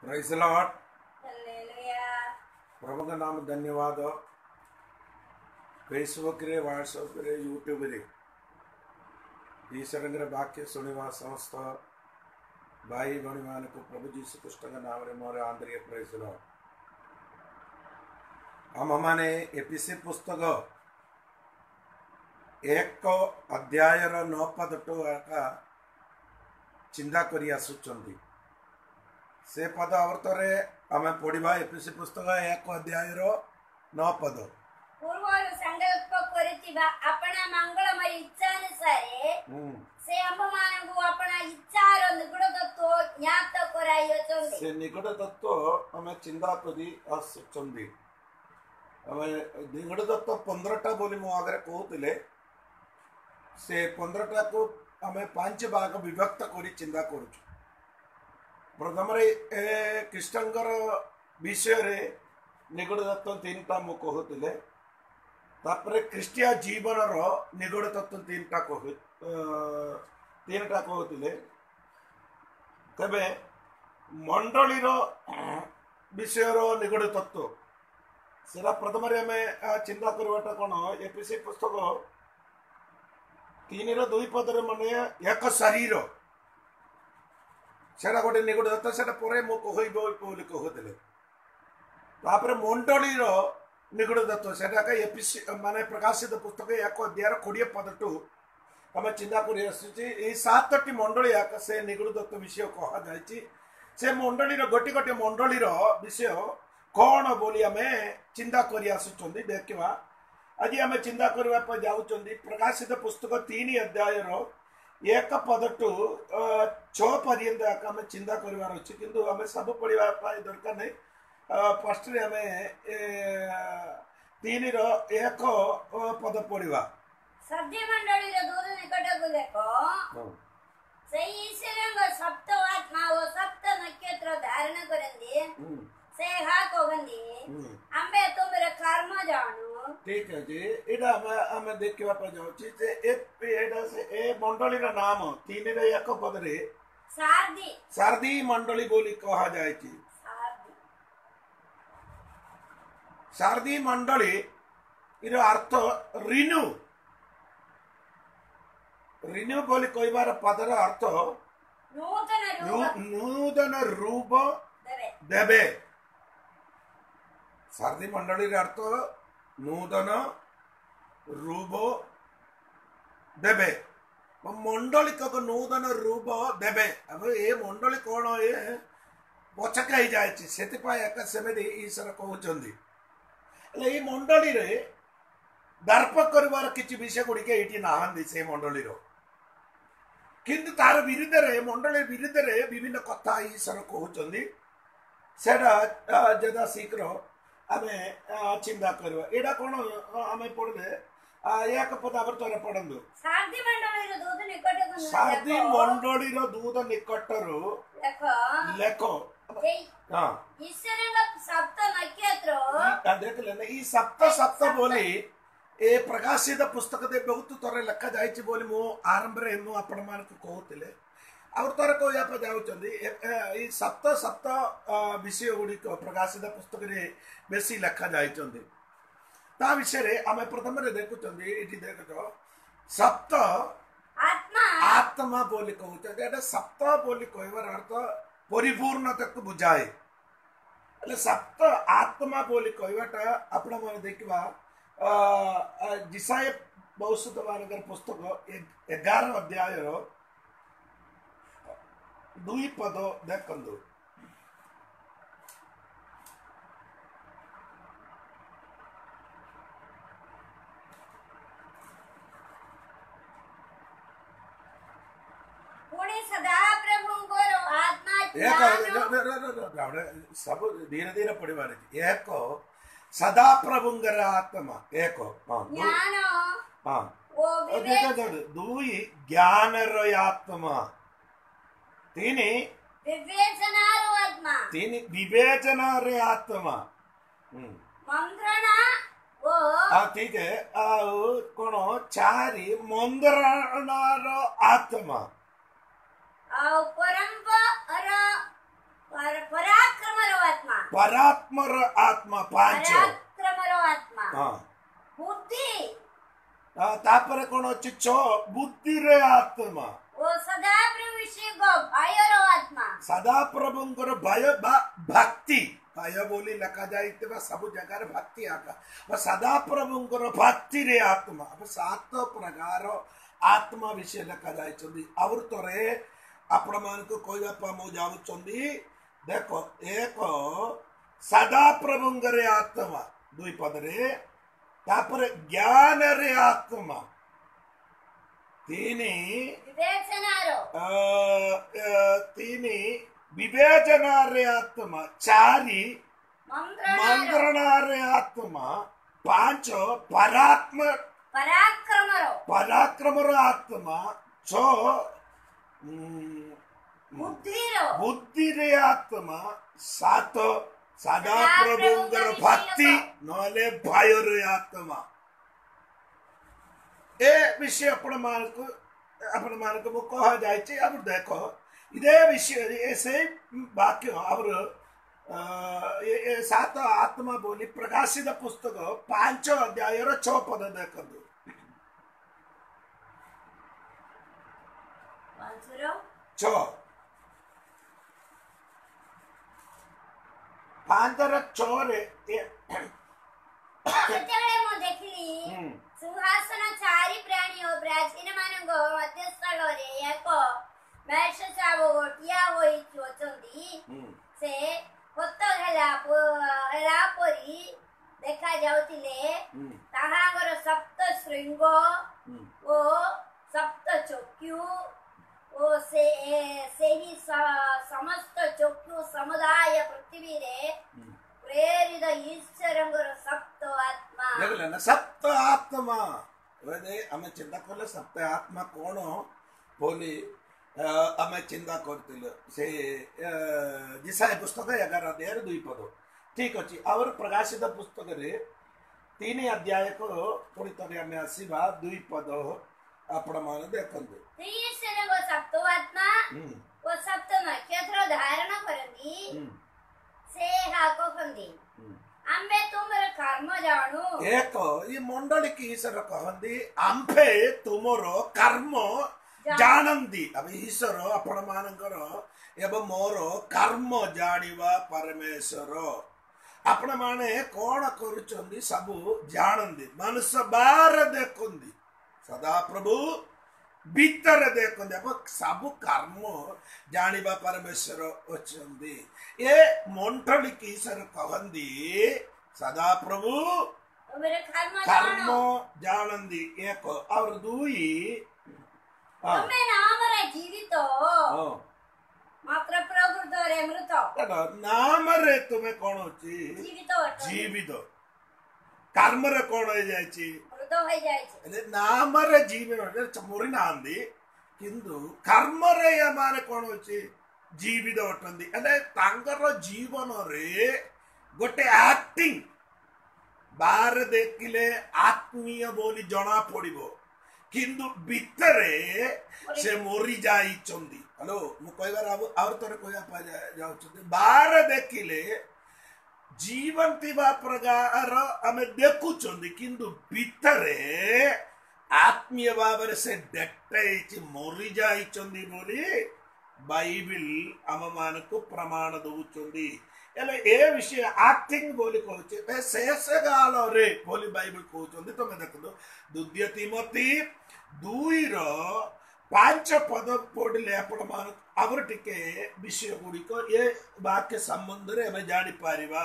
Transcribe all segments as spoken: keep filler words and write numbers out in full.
प्రైజ్ lord hallelujah प्रभु का नाम धन्यवाद फेसबुक रे व्हाट्सएप रे यूट्यूब रे ईश्वर वाक्य सुनिवा समस्त भाई भणी मान को प्रभु जीसु कृष्ण का नाम रे मोर आंतरिक प्रेज लॉर्ड। हम माने एपीसी पुस्तक एक अध्याय नौ पद का चिंता करी आसुचंदी से पद अवतरे आम पढ़ा एपीसी पुस्तक एक अध्याय नौ पद पूर्वरु संकल्प करितिबा अपना मंगलमय इच्छानुसारे से आंभमानंकु अपना इच्छार निगुण तत्व ज्ञात कराइयोचंदी से निगुण तत्व आम चिंता करी आसुचंदी आम निगुण तत्व पंद्रह टा बोली मो आगे कहूतिले से पंद्रह टा को आम पांच भाग विभक्त करी चिंता करूछु। प्रथम कृष्णकर विषय रे निगुण तत्व तीन टा मु कहूतिले तापर ख्रीष्टिया जीवन रो निगुण तत्व तीन टा कह तीन टा कहूतिले तबे मंडली रो विषय रो निगुण तत्व सेरा प्रथम रे हमें चिंता करवाटा कोन एपीसी पुस्तक तीन रो दुई पद रे माने एक शरीर सेटा गोटे निगुण तत्व सेटा परे मो कहइबो बोली कहउतले तापर मंडली रो निगुण तत्व सेटा का एपीसी माने प्रकाशित पुस्तक एक अध्याय बीस पद टू हम चिंता करि आसुची ए सातटी मंडली आक से निगुण तत्व विषय कहा जायछि से मंडली रो गोटी गोटी मंडली रो विषय कोन बोली हमें चिंता करि आसुचंदी देखिबा। आज आम चिंता करबा पर जाउचंदी प्रकाशित पुस्तक तीन अध्याय रो एक पद टू छह पर्यंत आम चिंता करबार अछि किंतु हमें सब पढ़िबा पाई दरकार नै फर्स्ट रे हमें तीन रो एक पद पढ़िबा सद्य मंडली रो दूर निकट को देखो सही ईश्वरंग सप्त आत्मा वो सप्त नक्षत्र धारण करंदी से हा कोगंदी अंबे तुमरे कर्म जानो ठीक है जी एडा हम हम देखिबा पर जाउची जे ए एडा से ए मंडली रो नाम तीन रे एक पद रे सारदी सारदी मंडली बोली कहा जाय छी। सारदी सारदी मंडली इरो अर्थ रिन्यू रिन्यू बोली कहबार पदर अर्थ नूतन रूप नूतन रूप देवे देवे सारदी मंडली अर्थ नूतन रूप देवे मंडली को नूतन रूप देवे अब ये मंडली कौन ये पचका ही जाए सेमती ईश्वर कहते ये मंडली रे दर्प कर किसी विषय गुड़िक ये नहांती से मंडली किंतु तार विरुद्ध रे मंडली विरुद्ध रे विभिन्न कथा ईश्वर कहते जदा शीघ्र आम चिंता करवा एडा कौन आम पढ़ले एक पदावर तोरे पढ़ंदु सारदी मंडली रो दूत निकट को सारदी मंडली रो दूत निकट रो देखो लेखो हां ईश्वरंग सप्त नक्षत्र आ देख लेना ई सप्त सप्त बोली ए प्रकाशित पुस्तक दे बहुत तोरे लिखा जायछि बोली मो आरंभ रे मो आपण मान को कहतिले और तोरे को या पर जाउचंदी ई सप्त सप्त विषय गुडी को प्रकाशित पुस्तक रे बेसी लिखा जायचंदी ता विषय रे हमें प्रथम रे देखुचंदी एठी देखो सप्त आत्मा आत्मा बोली कहउछ एटा सप्त बोली कहबार अर्थ परिपूर्णता को बुझाए એટલે सप्त आत्मा बोली कहबाटा आपण माने देखबा जिसाय भविष्यत मानकर पुस्तक ग्यारह अध्याय रो दुई पद देखंदु पुणे सदा प्रभु को आत्मा एक सब धीरे धीरे पढ़िबार एक सदा प्रभुंगर आत्मा एक ज्ञान हां वो विवेक दुई ज्ञान रो आत्मा तीन विवेचना रो आत्मा तीन विवेचना रे आत्मा मंत्रणा वो आ ठीक है आ कोन चारि मंत्रणा रो आत्मा आ परंपरा पर पराक्रम ପରାତ୍ମର ଆତ୍ମା ପାଞ୍ଚ ପରାକ୍ରମର ଆତ୍ମା ହଁ ବୁଦ୍ଧି ତାପରେ କଣ ଅଛି ଛଅ ବୁଦ୍ଧିରେ ଆତ୍ମା ଓ ସଦାପ୍ରଭୁଙ୍କ ଭୟର ଆତ୍ମା ସଦାପ୍ରଭୁଙ୍କର ଭୟ ବା ଭକ୍ତି ଭୟ ବୋଲି ଲେଖାଯାଇଥିବା ସବୁ ଜାଗାରେ ଭକ୍ତି ଆକା ସଦାପ୍ରଭୁଙ୍କର ଭକ୍ତିରେ ଆତ୍ମା ସାତ ପ୍ରକାର ଆତ୍ମା ବିଷୟ ଲେଖାଯାଇଛନ୍ତି ଆଉ ଥରେ ଆପଣମାନଙ୍କୁ କହିବା ପାଇଁ ମୁଁ ଯାଉଛନ୍ତି ଦେଖ ଏକ ସଦାପ୍ରଭୁଙ୍କର ଆତ୍ମା ଦୁଇ ପଦରେ ତାପରେ ଜ୍ଞାନରେ ଆତ୍ମା ତିନି ତିନି ବିବେଚନାରେ ଆତ୍ମା ଚାରି ମନ୍ତ୍ରଣାରେ ଆତ୍ମା ପାଞ୍ଚ ପରାତ୍ମ ପରାକ୍ରମର ପରାକ୍ରମର ଆତ୍ମା ଛଅ ବୁଦ୍ଧିର ବୁଦ୍ଧିରେ ଆତ୍ମା ସାତ ସଦାପ୍ରଭୁଙ୍କର ଭକ୍ତି ନହେଲେ ଭୟରେ ଆତ୍ମା ଏ ବିଷୟ ଆପଣ ମାନଙ୍କୁ ଆପଣ ମାନଙ୍କୁ ମୁଁ କୁହାଯାଇଛି ଆଉ ଦେଖ ଇದೇ ବିଷୟରେ ସେ ବାକ୍ୟ ଆମର ସାତ ଆତ୍ମା ବୋଲି ପ୍ରକାଶିତ ପୁସ୍ତକ ପାଞ୍ଚ ଅଧ୍ୟାୟର ଛଅ ପଦ ଦେଖନ୍ତୁ ଛଅ ପାଞ୍ଚର ଛଅରେ ସେତେବେଳେ ମୁଁ ଦେଖିଲି ସିଂହାସନ ଚାରି ପ୍ରାଣୀ ଓ ପ୍ରାଚୀନ ମାନଙ୍କ ମଧ୍ୟସ୍ଥଳରେ ଏକ ମେଷଶାବ ଠିଆ ହୋଇ ଅଛନ୍ତି ସେ ପୋତ ହେଲା ହେଲା ପରି ଦେଖା ଯାଉଥିଲେ ତାହାଙ୍କର ସପ୍ତ ଶୃଙ୍ଗ ଓ ସପ୍ତ ଚକ୍ଷୁ ଓ ସେ ସେହି ସମସ୍ତ ଚକ୍ଷୁ ସମୁଦାୟ ପୃଥିବୀରେ ପ୍ରେରିତ ଈଶ୍ୱରଙ୍କର ସପ୍ତ ଆତ୍ମା ଦେଖିଲେ ସପ୍ତ ଆତ୍ମା ଆମେ ଚିନ୍ତା କଲେ ସପ୍ତ ଆତ୍ମା କଣ ବୋଲି ଆମେ ଚିନ୍ତା କରିଥିଲୁ ସେ ଜିସାୟ ପୁସ୍ତକ ଏଗାର ଅଧ୍ୟାୟରେ ଦୁଇ ପଦ ଠିକ ଅଛି ଆଉ ପ୍ରକାଶିତ ପୁସ୍ତକରେ ତିନି ଅଧ୍ୟାୟକୁ ପୁଣି ଥରେ ଆମେ ଆସିବା ଦୁଇ ପଦ ଆପଣ ମାନେ ଦେଖନ୍ତୁ ସପ୍ତ ଆତ୍ମା ଓ ସପ୍ତ ନକ୍ଷତ୍ର ଧାରଣ କରନ୍ତି ସେ କହନ୍ତି ଆମ୍ଭେ ତୁମର କର୍ମ ଜାଣୁ ଏକ ଏ ମଣ୍ଡଳୀ କି ଈଶ୍ୱର କହନ୍ତି ଆମ୍ଭେ ତୁମର କର୍ମ ଜାଣନ୍ତି ଆମେ ଈଶ୍ୱର ଆପଣ ମାନଙ୍କର ଏବଂ ମୋର କର୍ମ ଜାଣିବା ପରମେଶ୍ୱର ଆପଣ ମାନେ କଣ କରୁଛନ୍ତି ସବୁ ଜାଣନ୍ତି ମନୁଷ୍ୟ ବାହାର ଦେଖନ୍ତି ସଦାପ୍ରଭୁ ଭିତରେ ଦେଖନ୍ତି ଏବଂ ସବୁ କର୍ମ ଜାଣିବା ପରମେଶ୍ୱର ଅଛନ୍ତି ଏ ମଣ୍ଡଳୀ କି ଈଶ୍ୱର କହନ୍ତି ସଦାପ୍ରଭୁ କର୍ମ ଜାଣନ୍ତି ଏକ ଆଉ ଦୁଇ ଜୀବିତ ମାତ୍ର ପ୍ରକୃତରେ ମୃତ ନାମରେ ତୁମେ କଣ ଅଛି ଜୀବିତ କର୍ମରେ କଣ ହେଇଯାଇଛି ନାମରେ ଜୀବନ ମରି ନାହାନ୍ତି କିନ୍ତୁ କର୍ମରେ ଏମାନେ କଣ ଅଛି ଜୀବିତ ଅଟନ୍ତି ହେଲେ ତାଙ୍କର ଜୀବନରେ ଗୋଟେ ଆକ୍ଟିଂ ବାହାରେ ଦେଖିଲେ ଆତ୍ମୀୟ ବୋଲି ଜଣା ପଡିବ କିନ୍ତୁ ଭିତରେ ସେ ମରି ଯାଇଛନ୍ତି ହ୍ୟାଲୋ ମୁଁ କହିବାର ଆଉ ଥରେ କହିବା ପାଇଁ ଯାଉଛନ୍ତି ବାହାରେ ଦେଖିଲେ ଜୀବନ ଥିବା ପ୍ରକାର ଆମେ ଦେଖୁଛନ୍ତି କିନ୍ତୁ ଭିତରେ ଆତ୍ମୀୟ ଭାବରେ ସେ ଡେଟ୍ ହେଇଛି ମରି ଯାଇଛନ୍ତି ବୋଲି ବାଇବେଲ ଆମ ମାନଙ୍କୁ ପ୍ରମାଣ ଦଉଛନ୍ତି ହେଲେ ଏ ବିଷୟ ଆକ୍ଟିଂ ବୋଲି କହୁଛି ଶେଷ କାଳରେ ବୋଲି ବାଇବେଲ କହୁଛନ୍ତି ତମେ ଦେଖନ୍ତୁ ଦ୍ୱିତୀୟ ତିମୋଥୀ ଦୁଇର ପାଞ୍ଚ ପଦ ପଢିଲେ ଆପଣ ମାନଙ୍କୁ ଆହୁରି ଟିକେ ବିଷୟ ଗୁଡିକ ଏ ବାକ୍ୟ ସମ୍ବନ୍ଧରେ ଆମେ ଜାଣିପାରିବା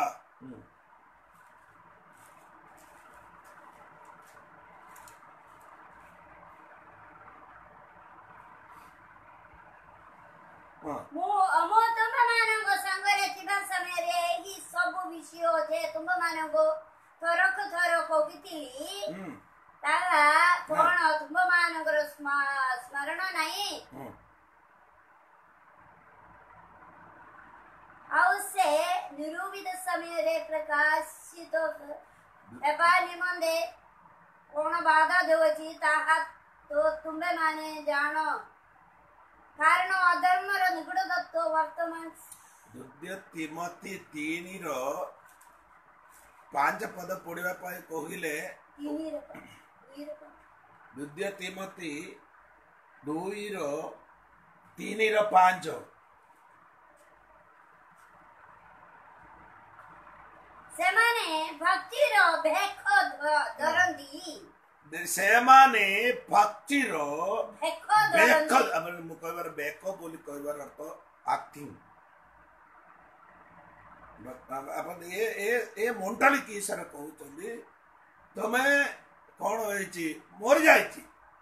ମୁଁ ତୁମମାନଙ୍କ ସାଙ୍ଗରେ ଥିବା ସମୟରେ ଏହି ସବୁ ବିଷୟ ଯେ ତୁମମାନଙ୍କୁ ଥରକ ଥର କହୁଥିଲି ତାହା କଣ ତୁମମାନଙ୍କର ସ୍ମରଣ ନାହିଁ ଆଉ ସେ ନିରୂପିତ ସମୟରେ ପ୍ରକାଶିତ ହେବା ନିମନ୍ତେ କଣ ବାଧା ଦେଉଛି ତାହା ତ ତୁମେମାନେ ଜାଣ କାରଣ ଅଧର୍ମର ନିଗୁଡ ତତ୍ତ୍ୱ ବର୍ତ୍ତମାନ द्वितीय तिमोथी तीन रो पांच पद पढ़िबा पाई कहिले द्वितीय तिमोथी दुई रो तीन रो पांच सेमाने भक्ति रो भेखो धरंदी सेमाने भक्ति रो भेखो बेको धरंदी हमर मुकबर बेको बोली कहबार अर्थ एक्टिंग अपन ए ए ए मंडली की सर कहउचंदी तमे कोन होइची मर जाइची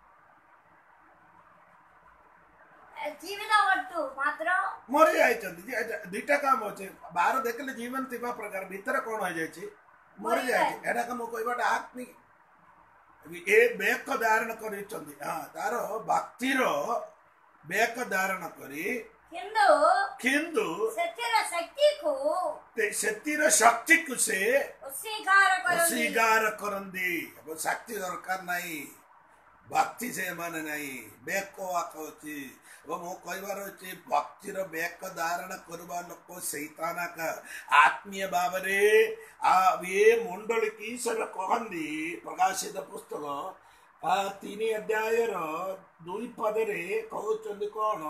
जीवन वट्टू मात्र मर जाइचंदी दुईटा काम होचे बाहर देखले जीवन तिबा प्रकार भीतर कोन हो जाइची मर जाइची एडा काम कहबाटा एक्टिंग ए बेक धारण करिचंदी हां तारो भक्ति रो बेक धारण करी किंतु किंतु सत्यर शक्ति को ते शक्तिर शक्ति को से स्वीकार करंदी स्वीकार करंदी अब शक्ति दरकार नहीं भक्ति से माने नहीं बेको आकोची वो मो कहबार अछि भक्ति रो बेक धारण करबा लोक शैताना का आत्मीय भावरे आ ये मंडल की सर कहंदी प्रकाशित पुस्तक आ तीन अध्याय रो दुई पद रे कहउचंदी कोन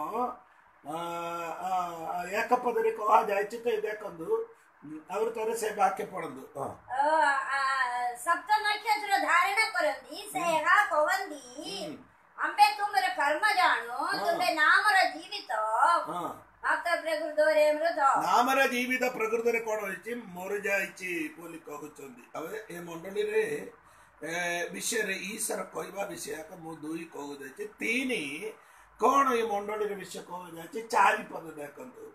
एक पदरे कहा जाए देखु और तरह से वाक्य पढ़ु सप्त नक्षत्र धारण करंदी सेहा कहंदी अंबे तुमरे कर्म जानो तुमरे नामर जीवित मात्र प्रकृति रे मृत नामर जीवित प्रकृति रे कोन होइची मर जाइची बोली कहउचंदी अब ए मंडली रे विषय रे ईश्वर कहबा विषय का मु दुई कहउ जाइची तीन कौन ये मंडली रे विषय कह जाचे चारि पद देखंतु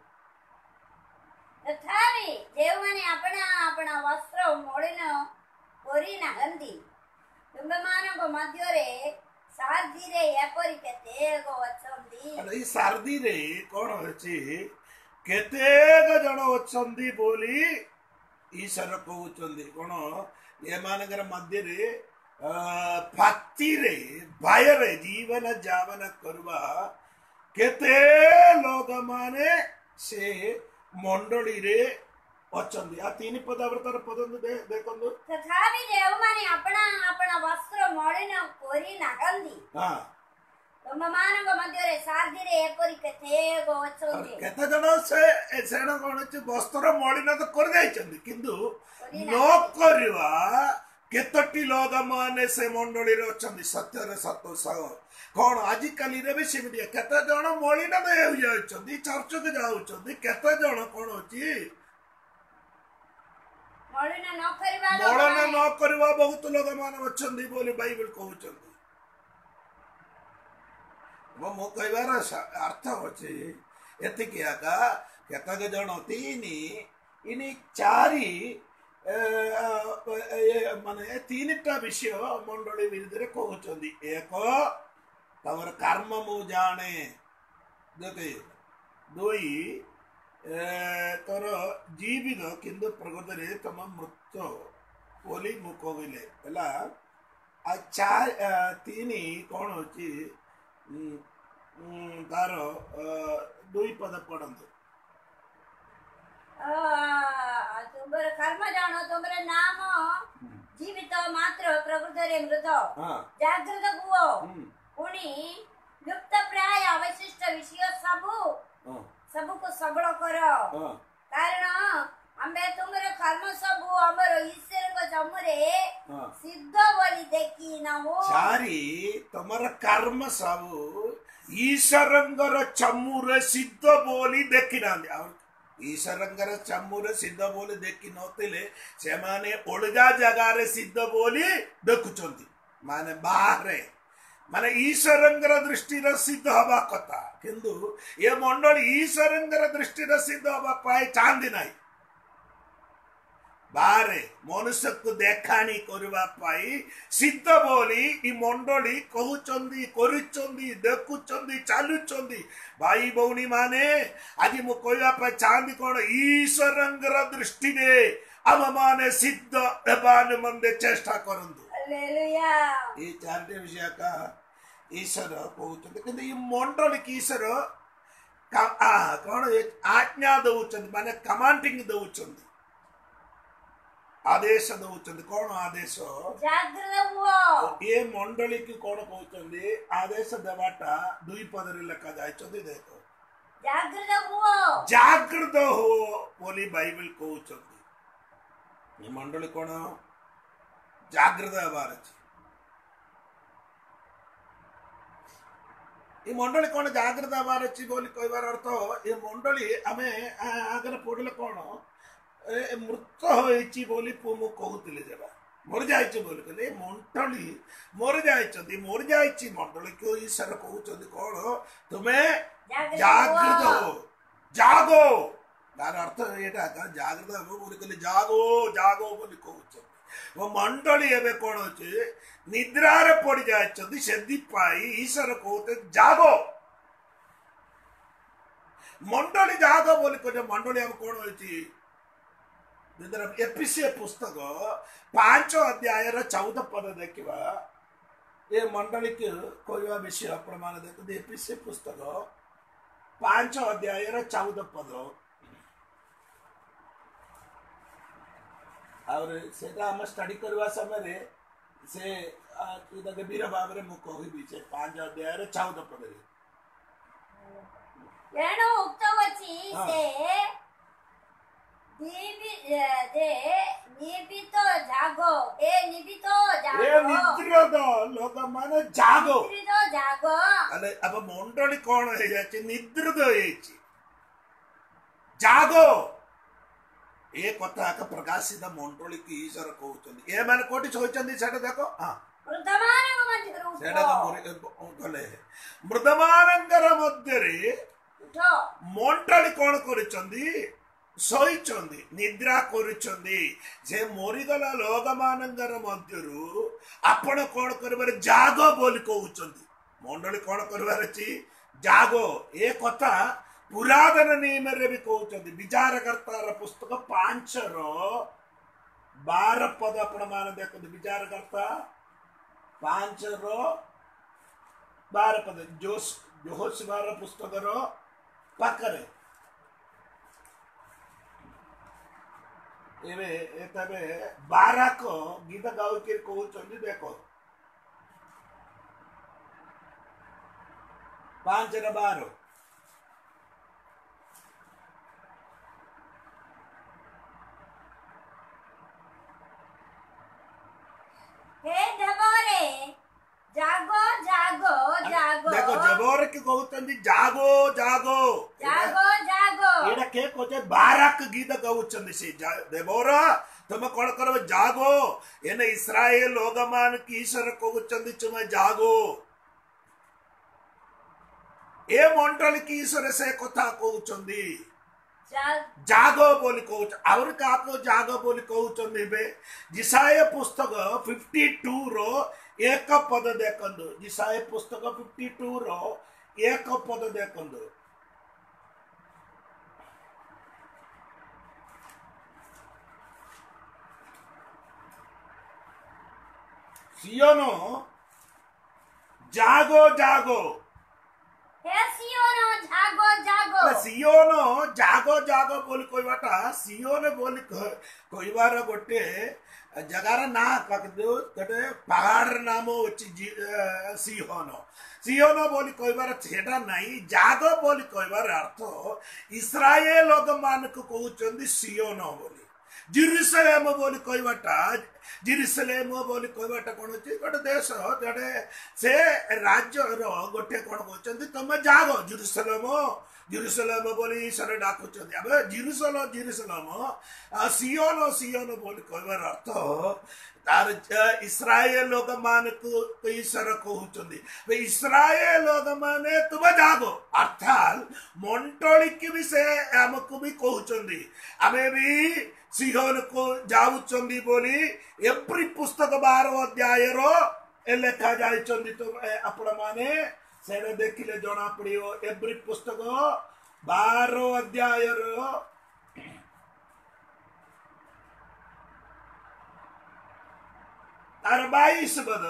तथापि देवमाने अपना अपना वस्त्र मोड़िन कोरी नागंदी तुम्बेमानक मध्य रे सारदी रे एपरि केते गो अछंदी अरे ई सारदी रे कोन होची केते गो जण अछंदी बोली ईश्वर कहउचंदी कोन ये मानकर मध्य रे भक्ति रे भय रे जीवन जावन करवा केते लोग माने से मंडली रे अचंदी आ तीन पदावृतर पदन दे देखंदु तथापि देव माने अपना अपना वस्त्र मोड़िन कोरी नागंदी हां तुममानक मध्य रे सारदी रे एपरि केते गो अछंदी केते जण से एसेण कोन छि वस्त्र मोड़िन तो कर जाइचंदी किंतु न करवा केतटी लोग माने से मंडली रे अछंदी सत्य रे सत्य सह कोन आजि काली रे बेसी मिडिया केते जण मोळी न दे जाउचंदी चर्च के जाउचंदी केते जण कोन होची मोळी न करबा मोळन न करबा बहुत लोग माने अछंदी बोली बाइबल कहउचंदी वो मो कहबार अर्थ होची एति किया का केते जण तीनी इनी चारि माने तीन टा विषय मंडली विरुद्ध कहउचंदी एक तमर कर्म मु जाने देखे दुई तोर जीवित किंतु प्रकृति रे तम मृत्यु बोली मु कहले हला आ चार तीन कोन होची तार दुई पद पढ़ंतु तुमरे कर्म जानो तुमरे नाम जीवित मात्र प्रकृति रे मृत जागृत गुओ पुणी लुप्त प्राय अवशिष्ट विषय सबु सबु को सबल करो कारण आमे तुमरे कर्म सबु हमर ईश्वर को जमुरे सिद्ध बोली देखी ना हो चारी तुमर कर्म सबु ईश्वरंगर चमुरे सिद्ध बोली देखी ना ईश्वरंगर चमुरे सिद्ध बोली देखी नथिले से माने ओलगा जगह रे सिद्ध बोली देखुचंती माने बाहर माने ईश्वरंगर दृष्टि रे सिद्ध हवा कथा किंतु ये मंडली ईश्वरंगर दृष्टि रे सिद्ध हवा पाए चांदी नहीं बारे मनुष्य को देखाणी करबा पाई सिद्ध बोली ई मंडली कहउचंदी करूचंदी देखुचंदी चालुचंदी भाई भौणी माने आज मु कहबा पाई चांदी कोन ईश्वरंगर दृष्टि रे हम माने सिद्ध हेबान मंदे चेष्टा करंदु हालेलुया ये चारटे विषय का ईश्वर कहउचंदी किंतु ई मंडली की ईश्वर कौन आज्ञा दौचंदी माने कमांडिंग दौचंदी आदेश दौचंदी कौन आदेश जागृत हुओ ये मंडली की कौन कहउचंदी आदेश देवाटा दुई पदरी लेखा जायचंदी देखो जागृत हुओ जागृत हो बोली बाइबल कहउचंदी ये मंडली कौन जागृत हेबार अछि ये मंडली कौन जागृत हेबार अछि बोली कहबार अर्थ ये मंडली आमे आगरे पढले कौन मृत होइची बोली पुमु कहउतिले जेबा मर जाइची बोली कहले मंडली मर जाइचंदी मर जाइची मंडली को ईश्वर कहउचंदी कौन तुमे जागृत हो जागो तार अर्थ एटा जागृत हो बोली कहले जागो जागो बोली कहउचंदी वो मंडली एबे कौन होचे निद्रारे पड़ जाइचंदी सेदी पाई ईश्वर कहते जागो मंडली जागो बोली कहले मंडली अब कौन होची एपीसी पुस्तक पांच अध्याय चौदह पद देखा ये मंडली के कोई विषय प्रमाण देखते एपीसी पुस्तक पांच अध्याय चौदह पद और सेटा हम स्टडी करवा समय से गंभीर भाव में मुझे कहबी से पांच अध्याय चौदह पद एणु उक्तवची से निबि दे निबितो जागो ए निबितो जागो ए निद्रितो लोक माने जागो निद्रितो जागो अले अब मंडली कोन हे जाची निद्रितो हेची जागो ए कथा का प्रकाशित मंडली की ईश्वर कहउचंदी ए माने कोठी होचंदी सेटा देखो हां मृदमानंग मध्य उठो सेटा का गले मृदमानंगर मध्य रे उठो मंडली कोन करचंदी शोइचंदी निद्रा करुचंदी जे मरिगला लोक मानंगर मध्यरु आपण कोन करबार जागो बोली कहउचंदी मंडली कोन करबार अछि जागो ए कथा पुरातन नियम रे भी कहउचंदी विचारकर्ता पुस्तक पांच रो बारह पद आपण मान देखो विचारकर्ता पांच रो बारह पद जोश जोहोशवार पुस्तक रो पाकरे एवे एतबे बारह को गीत गाउ के कहउचंदी देखो पांच रे बारह हे जबोरे जागो जागो जागो देखो जबोरे के कहउचंदी जागो जागो जागो जागो एडा के कोचे बारक गीत कहउचंदी से देबोरा तुम कोन करब जागो एने इस्राएल लोगमान की ईश्वर कहउचंदी तुम जागो ए मंडल की ईश्वर से कथा कहउचंदी जागो बोली कहउच और काको जागो बोली कहउचंदी बे जिसाय पुस्तक बावन रो एक पद देखंदु जिसाय पुस्तक बावन रो एक पद देखंदु सियोनो जागो जागो हे सियोनो जागो जागो सियोनो जागो जागो बोली कहबाटा सियोन बोली कहबार गोटे जगार ना कदो गोटे पहाड़ नाम अछि सियोनो सियोनो बोली कहबार छेडा नाही जागो बोली कहबार अर्थ इस्राएल लोग मान को कहउचंदी सियोनो बोली जेरूसलेम बोली कहबाटा जेरूसलेम बोली कहबाटा कोन अछि गोटे देश जडे से राज्य रो गोटे कोन कहउचंदी तमे जागो जेरूसलेम जेरूसलेम बोली सरे डाकुचंदी अब जेरूसलेम जेरूसलेम सियोन सियोन बोली कहबार अर्थ तार इस्राएल लोग मान को ईश्वर कहउचंदी इस्राएल लोग माने तुम जागो अर्थात मंडली की भी से हमको भी कहउचंदी हमें भी सियोन को जाउचंदी बोली एप्री पुस्तक बारह अध्याय रो ए लेखा जाइचंदी तो आपण माने सेने देखिले जणा पड़ियो एप्री पुस्तक बारह अध्याय रो तार बाईस पद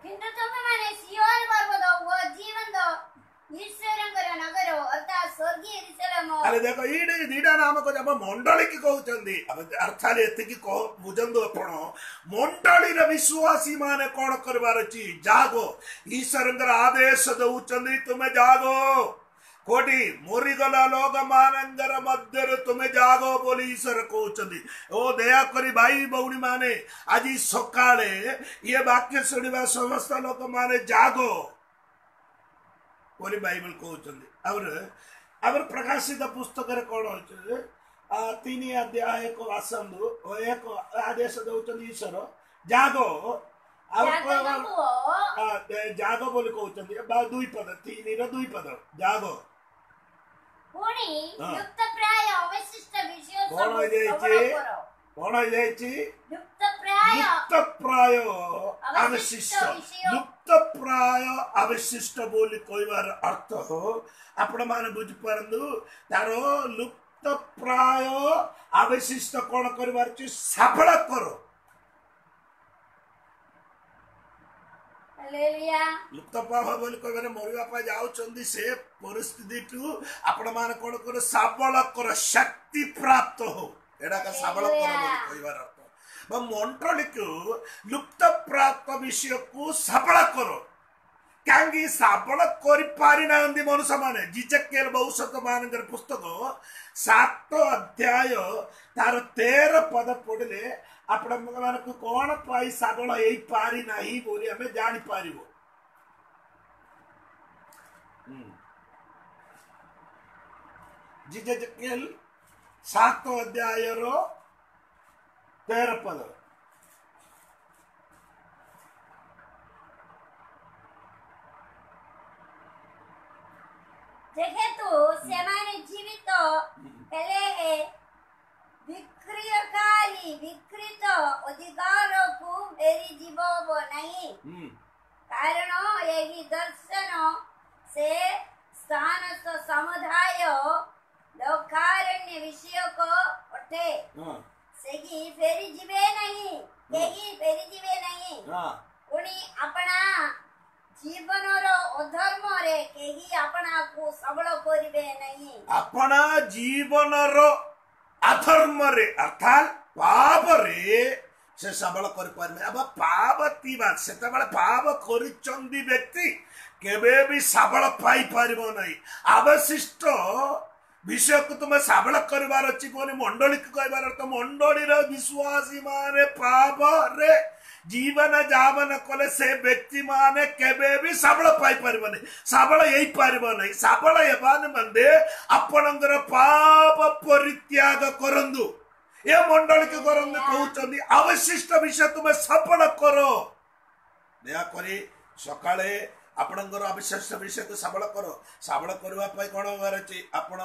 କିନ୍ତୁ ତୁମେମାନେ ସିଓନ ପର୍ବତ ଓ ଜୀବନ୍ତ ଈଶ୍ୱରଙ୍କର ନଗର ଅର୍ଥାତ୍ ସ୍ୱର୍ଗୀୟ ୟେରୁଶଲେମ। अरे देखो ईडे दीडा नाम को जब मंडली की कहउचंदी अब अर्थात एतिकी को बुझंदो आपण मंडली रे विश्वासी माने कोन करबार अछि जागो ईश्वरंकर आदेश दउचंदी तुमे जागो कोटी मोरीगला लोग मानंगर मध्य तुम्हें जागो बोली ईश्वर कहउचंदी। ओ दया करी भाई भौणी माने आज सकाळे ये वाक्य सुनिबा समस्त लोक माने जागो बोली बाइबल कहउचंदी। और आवर प्रकाशित पुस्तक रे कोन होचे तीन अध्याय को आसंदु एक आदेश दउचंदी ईश्वर जागो और जागो बोली कहउचंदी बा दुई पद तीन रो दुई पद जागो पुणी युक्त प्राय अवशिष्ट विषय कोन हो जायछि कोन हो जायछि युक्त प्राय युक्त प्राय अवशिष्ट युक्त प्राय अवशिष्ट बोली कहबार अर्थ हो आपण माने बुझ परंदु तारो लुप्त प्राय अवशिष्ट कोन करबार छि सफल करो। हालेलुया लुप्त प्राय बोली कहबार मरिबा पा जाउचंदी से परिस्थिति टू आपण माने कोन करो सबल करो शक्ति प्राप्त हो एडा का सबल करो बोली कहबार अर्थ बा मंडली को लुप्त प्राप्त विषय को सबल करो कहीं सबल कर पारि नांदी मनुष्य माने जिजकेल भविष्यत मानकर पुस्तक सात अध्याय तार तेरह पद पढ़ले आपण मानक कौन पाई सबल एई पारि नाही बोली हमें जानि पारिबो। जिजकेल सात अध्याय रो तेरह पद जेहेतु सेमाने जीवित हेले विक्रियकारी विकृत अधिकार को फेरी जीवब नहीं कारण यही दर्शन से स्थान समुदाय लोकारण्य विषय को उठे सेगी फेरी जीवे नहीं केही फेरी जीवे नहीं पुणी अपना जीवन रो अधर्म रे केही अपना को सबल करिवे नहीं अपना जीवन रो अधर्म रे अर्थात पाप रे से सबल कर पारे अब पाप तीबा सेते बळे पाप करिचंदी व्यक्ति केबे भी सबल पाई पारिबो नहीं अवशिष्ट विषय को तुम्हें सबल करबार अछि कोनी मंडली को कहबार तो मंडली रो विश्वासी माने पाप रे जीवन जावन कले से व्यक्ति माने केबे भी सबल पाई पारिबो नहीं सबल यही पारिबो नहीं सबल हेबान मंदे आपनकर पाप परित्याग करंदु ये मंडली के करंदु कहउचंदी अवशिष्ट विषय तुम्हें सफल करो दया करी सकाळे आपनकर अवशिष्ट विषय को सबल करो सबल करबा पई कोन होबार अछि आपण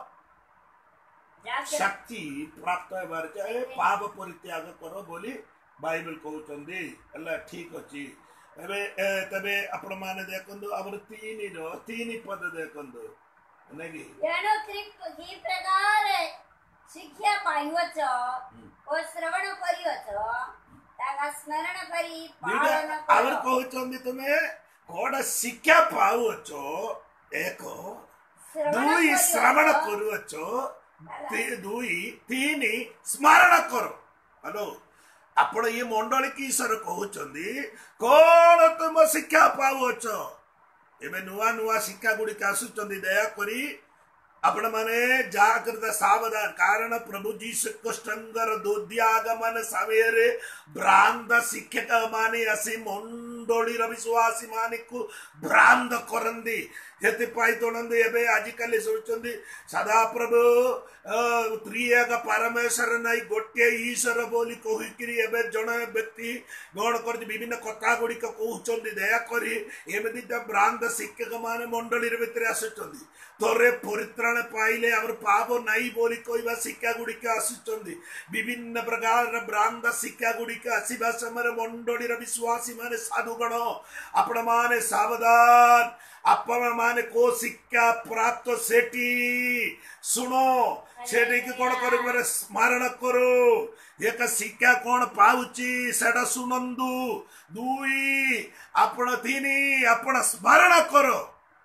शक्ति प्राप्त होबार अछि पाप परित्याग करो बोली बाइबल कहउचंदी अल्लाह ठीक अछि एबे तबे आपण माने देखंदु अबर तीन रो तीन पद देखंदु नेगी यानो क्रिप की प्रकार शिक्षा पाइवच ओ श्रवण करिवच ताका स्मरण करी पालन करो अबर कहउचंदी तुमे कोड शिक्षा पाउचो एको दुई श्रवण करूचो दुई तीन स्मरण करो हेलो आपण ये मंडली की ईश्वर कहउचंदी कोन तुम शिक्षा पाउच एबे नुआ नुआ शिक्षा गुडी आसुचंदी दया करी आपण माने जागृत सावधान कारण प्रभु जीसु कृष्णंगर दोद्यागमन सवेरे भ्रांत शिक्षक माने असि मंडली र विश्वासी माने को भ्रांत करंदी हेते पाई तोनंदी एबे आजिकल सोचंदी सदा प्रभु त्रिएक परमेश्वर नाही गोटे ईश्वर बोली कहिकरी एबे जण व्यक्ति गण कर विभिन्न कथा गुडी कहउचंदी दया करी एमदी भ्रांत शिक्षक माने मंडली रे भितर आसुचंदी तोरे परित्राण पाइले आवर पाप नाही बोली कहबा शिक्षा गुडी आसुचंदी विभिन्न प्रकार भ्रांत शिक्षा गुडी आसीबा समय मंडली रे विश्वासी माने साधु बंधुगण आपण माने सावधान आपण माने को शिक्षा प्राप्त सेठी सुनो सेठी की कोण कर स्मरण करो एक शिक्षा कोण पाउची सेटा सुनंदु दुई आपण तीनी आपण स्मरण करो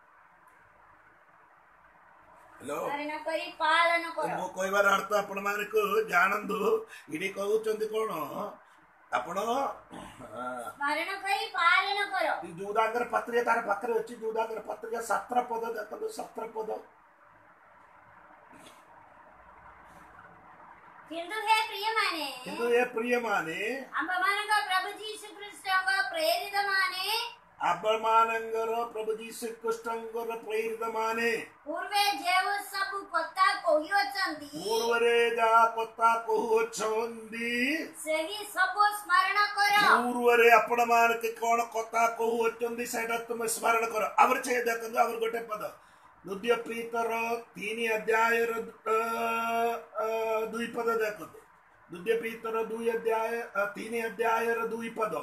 हेलो मो कहबार अर्थ आपण माने को जानंदु इडी कहउचंदी कोन आपण स्मरण करी पालन करो जूदांगर पत्रिका तार पाखरे अछि जूदांगर पत्रिका सत्रह पद देखो सत्रह पद किंतु हे प्रिय माने किंतु हे प्रिय माने आंबमानंग प्रभु जीसु ख्रिस्तंग प्रेरित माने आंबमानंगर प्रभु जीसु ख्रिस्तंगर प्रेरित माने पूर्वे जेव सब कथा कहियोचंदी पूर्वरे जा कथा कहुचंदी सही सब स्मरण करो पूर्वरे आपण मान के कोन कथा कहुचंदी सेटा तुम स्मरण करो अवर छे देखो अवर गोटे पद द्वितीय पीतर तीन अध्याय दुई पद देखो द्वितीय पीतर दुई अध्याय तीन अध्याय दुई पद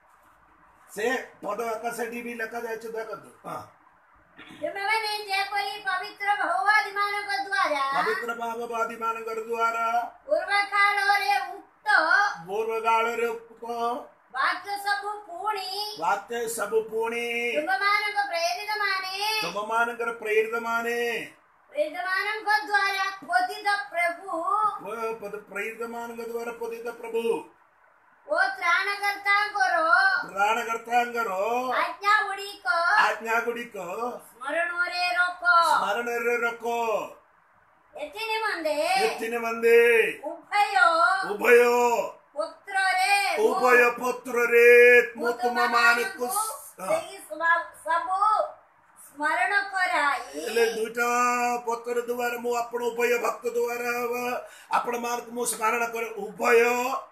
से पद कसेटी भी लिखा जाय छ देखो हां तुमने जे परी पवित्र भगवादी मानक द्वारा पवित्र भगवादी मानक द्वारा पूर्व काल रे उक्त पूर्व काल रे उक्त वाक्य सब पूर्णी वाक्य सब पूर्णी तुम मानक प्रेरित माने तुम मानक प्रेरित माने प्रेरित मानक द्वारा पतित प्रभु वो पद प्रेरित मानक द्वारा पतित प्रभु वो त्राणकर्ता करो त्राणकर्ता करो आज्ञा गुड़ी को आज्ञा गुड़ी को स्मरण रे रखो स्मरण रे रखो एथिने मंदे एथिने मंदे उभयो उभयो पुत्र रे उभय पुत्र रे तुम मानक सही सब स्मरण कराई ले दुटा पुत्र द्वारा मु आपण उभय भक्त द्वारा आपण मानक मु स्मरण कर उभय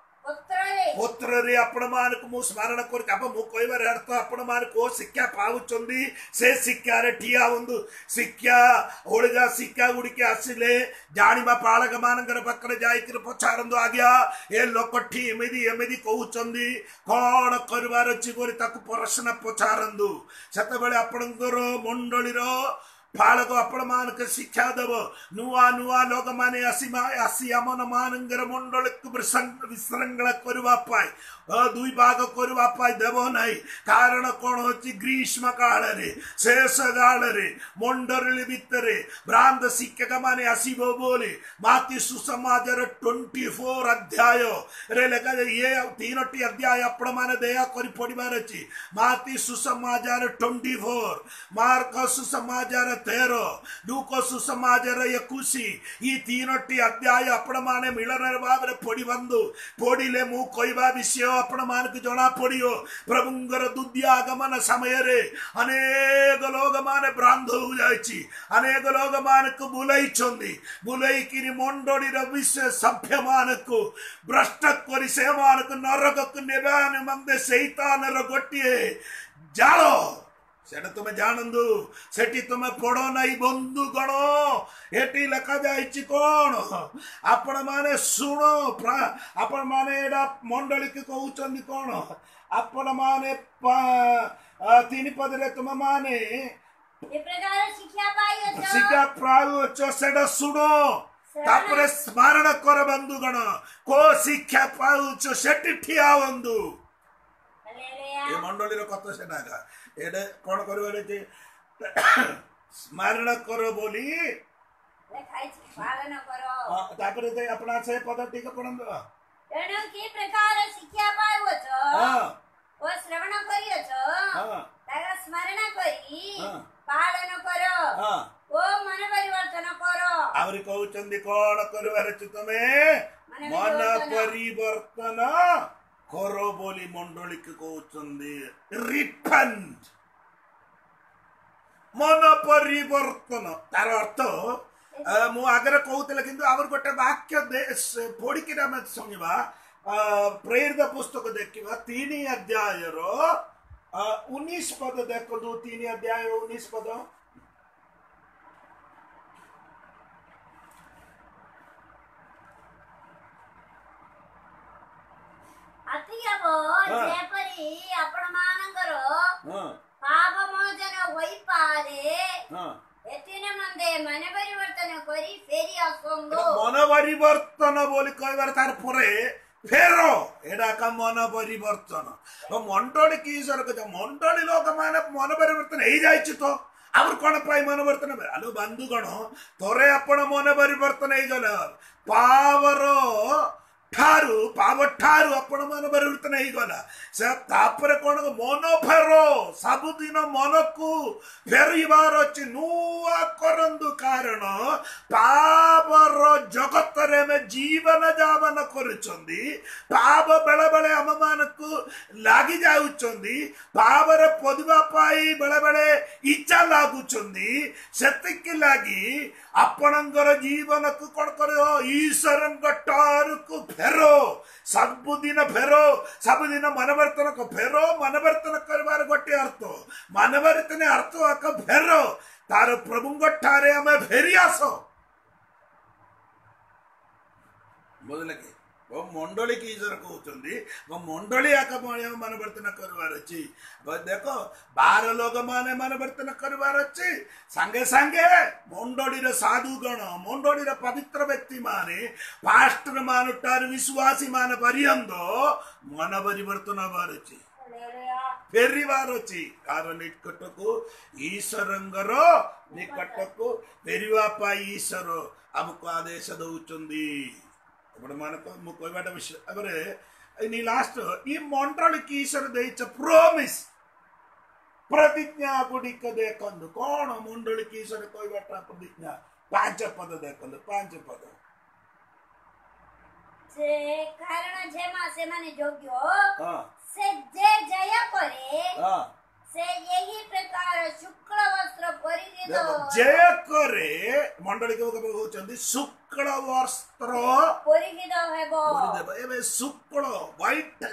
पुत्र रे आपण मान को स्मरण कर अब मु कहबार अर्थ आपण मान को शिक्षा पाउचंदी से शिक्षा रे ठिया होंदु शिक्षा ओळगा शिक्षा गुडी के आसिले जानिबा पालक मानकर पकड़ जाई कर पछारंदु आ गया ए लोकठी एमिदी एमिदी कहउचंदी कोन करबार अछि गोरी ताकु प्रश्न पछारंदु सते बेले आपनकर मंडली रो फालक आपण मान के शिक्षा देव नुआ नुआ लोग माने आसी आसी आमन मानंगर मंडल विशृंखला करवा पाए दुई भाग करवा पाए देव नहीं कारण कौन होची ग्रीष्म काल रे शेष काल रे मंडल भितरे भ्रांत शिक्षक माने आसीबो बोले माती सुसमाजर चौबीस अध्याय रे लेखा ये तीनोटी अध्याय आपण माने दया करी पढिबार अछि माती सुसमाजर चौबीस मार्क सुसमाजर तेरह लूका सुसमाजर इक्कीस ई तीनोटी अध्याय आपण माने मिलन भाव रे पढि बंधु पढिले मु कहबा विषय आपण मान के जना पड़ियो प्रभुंगर दुद्या आगमन समय रे अनेक लोग माने भ्रांत हो जायछि अनेक लोग मान को बुलाई छंदी बुलाई कि मंडली रे विषय सभ्य मान को भ्रष्ट करी से मान को नरक को नेबान मंदे शैतान र गोटिए जालो सेटा तुम जानंदु सेठी तुम पढ़ो नहीं बंधु गण एटी लिखा जाइछि कोन आपण माने सुनो आपण माने एडा मंडली के कहउचंदी कोन आपण माने तीन पद रे तुम माने ए प्रकार शिक्षा पाइयो शिक्षा पाइयो छ सेटा सुनो तापरे स्मरण कर बंधु गण को शिक्षा पाउ छ सेठी ठिया बंधु ए मंडली रो कत सेटा एडे कोन करबारे जे स्मरण करो बोली लेखाई पालन करो हां तापरे ते अपना से पद ठीक पढन दो एनो की प्रकार शिक्षा पाइयो छ हां ओ श्रवण करियो छ हां तारा स्मरण करी हां पालन करो हां ओ मन परिवर्तन करो आवरी कहउचंदी कोन करबारे छ तमे मन परिवर्तन करो बोली मंडली के कहउचंदी रिपेंट मन परिवर्तन तार अर्थ मु आगे कहते किंतु आवर गोटे वाक्य पढ़ी कि शुणा प्रेरित पुस्तक देखा तीन अध्याय उन्नीस पद देखो तीन अध्याय उन्नीस पद अतियाबो जेपरी आपण मानकर परिवर्तन बोली कहबार तार परे फेरो एडा का मन परिवर्तन मंडली की ईश्वर कह मंडली लोक माने मन परिवर्तन हो जाए तो आम कौन पाई मन परिवर्तन आलो बंधुगण थोड़े आपण मन परिवर्तन हो गले पावर ठारू पावर ठारू आपण मन परिवर्तन हो गला से तापर कौन मन फेरो सबुदिन मन को फेरबार अच्छी नुआ करंदु कारण पावर जगत रे में जीवन जावन करुचंदी पाप बेले बेले आम मान को लागी जाउचंदी पावर पदिबा पाई बेले बेले इच्छा लागुचंदी सेतिक लागी आपणकर जीवन को कौन करो ईश्वर ठार को फेरो सबुदिन फेरो सबुदिन मनवर्तन को फेरो मनवर्तन करबार गोटे अर्थ मनवर्तन अर्थ आक फेरो तार प्रभु ठारे आम फेरी आस बुझले कि वो मंडली की ईश्वर कहते वो मंडली आका मनवर्तन करवार अच्छी देखो बार लोग माने मनवर्तन करवार अच्छी सांगे सांगे मंडली साधुगण मंडली पवित्र व्यक्ति माने पास्टर मान ठार विश्वासी मान पर्यंत मन परिवर्तन हबार अच्छी फेरबार अच्छी कारण निकट को ईश्वर निकट को फेरवा पाई ईश्वर आमको आदेश दौरान लास्ट ई मंडली की ईश्वर दे प्रोमिस प्रतिज्ञा गुड़िक देखु कौन मंडली की ईश्वर कहटा प्रतिज्ञा पांच पद देखु पांच पद से कारण जेमा से माने जोग्यो से जे जय करे से यही प्रकार शुक्ल वस्त्र परिहित जय करे मंडली के कहउचंदी शुक्ल वस्त्र परिहित हेबो परिदेब एबे शुक्ल व्हाइट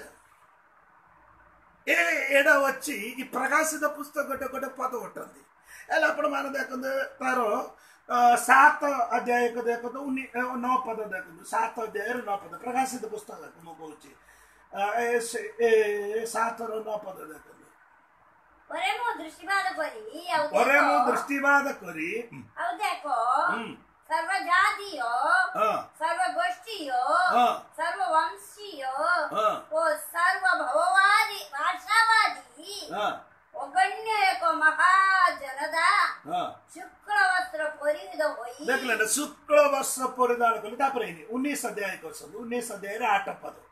ए एडा वच्ची ई प्रकाशित पुस्तक गोटे गोटे पद उठंदी एला आपण मान देखंदे तारो सात अध्याय को देखो नौ पद देखो सात अध्याय नौ पद प्रकाशित पुस्तक मो कहूची ए सात रो नौ पद देखो परे मो दृष्टिवाद करी आउ देखो परे मो दृष्टिवाद करी आउ देखो सर्व जातियो सर्व गोष्ठियो सर्व वंशीयो ओ सर्व भववादी भाषावादी अगण्य एक महाजनता शुक्ल वस्त्र परिहित होई देख लेना शुक्ल वस्त्र परिधान कले तापर उन्नीस अध्याय को सब उन्नीस अध्याय रे आठ पद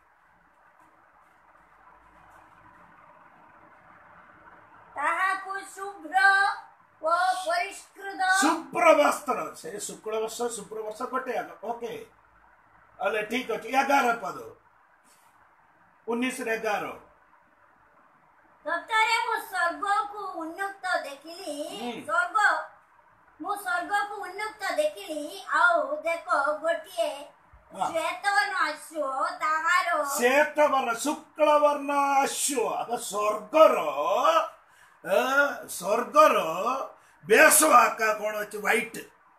ताहाकु शुभ्र व परिष्कृत शुभ्र वस्त्र से शुक्ल वस्त्र शुभ्र वस्त्र कटे ओके अले ठीक अछि ग्यारह पद उन्नीस रे ग्यारह तत्रे मो स्वर्ग को उन्नत देखिली स्वर्ग मो स्वर्ग को उन्नत देखिली आउ देखो गोटिए श्वेत वर्ण अश्व ताहारो श्वेत वर्ण शुक्ल वर्ण अश्व अब स्वर्गर स्वर्गर बेस आका कौन अच्छे व्हाइट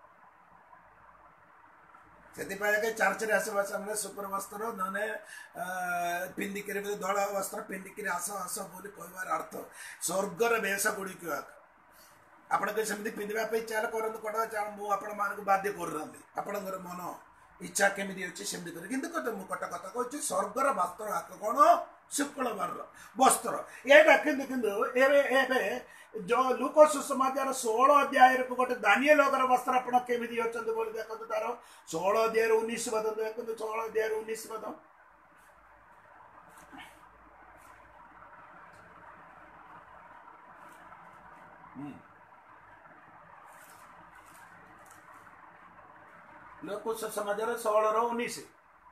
से चर्च रे आसवा सामने शुक्र वस्त्र नने पिंडिक धड़ा वस्त्र पिंडिक आस आस बोली कहबार अर्थ स्वर्गर बेस गुड़िक आपण सेमती पिंधापी चाल कर मुझे मान बाध्य कर मन इच्छा केमी अच्छी सेमती कर किंतु कट कथा कहूँ स्वर्गर वस्त्र आक कौन शुक्ल वर्ण वस्त्र ये किंतु जो लूक सुसमाचार षोल अध्याय गोटे दानिएल वस्त्र आप केमी अच्छा बोली देखो तार षोल अध्याय उन्नीस पद देखो षोल अध्याय उन्नीस पद लोक सुसमाचार षोल रो उन्नीस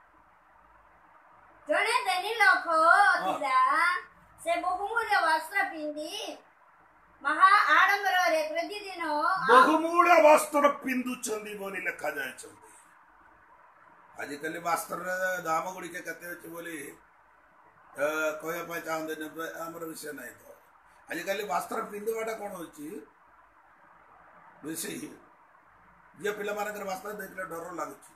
जने धनी लोक थिला से बहुमूल्य वस्त्र पिंदी महा आडंबर रे प्रतिदिन बहुमूल्य वस्त्र पिंदुचंदी बोली लिखा जाए चंदी आजिकल वस्त्र दाम गुड़ी के कते अछि बोली कहया पय चाहंदे हमर विषय नहीं तो आजिकल वस्त्र पिंदवाटा कोन होछि बेसी जे पिला मानकर वस्त्र देखले डर लागुछि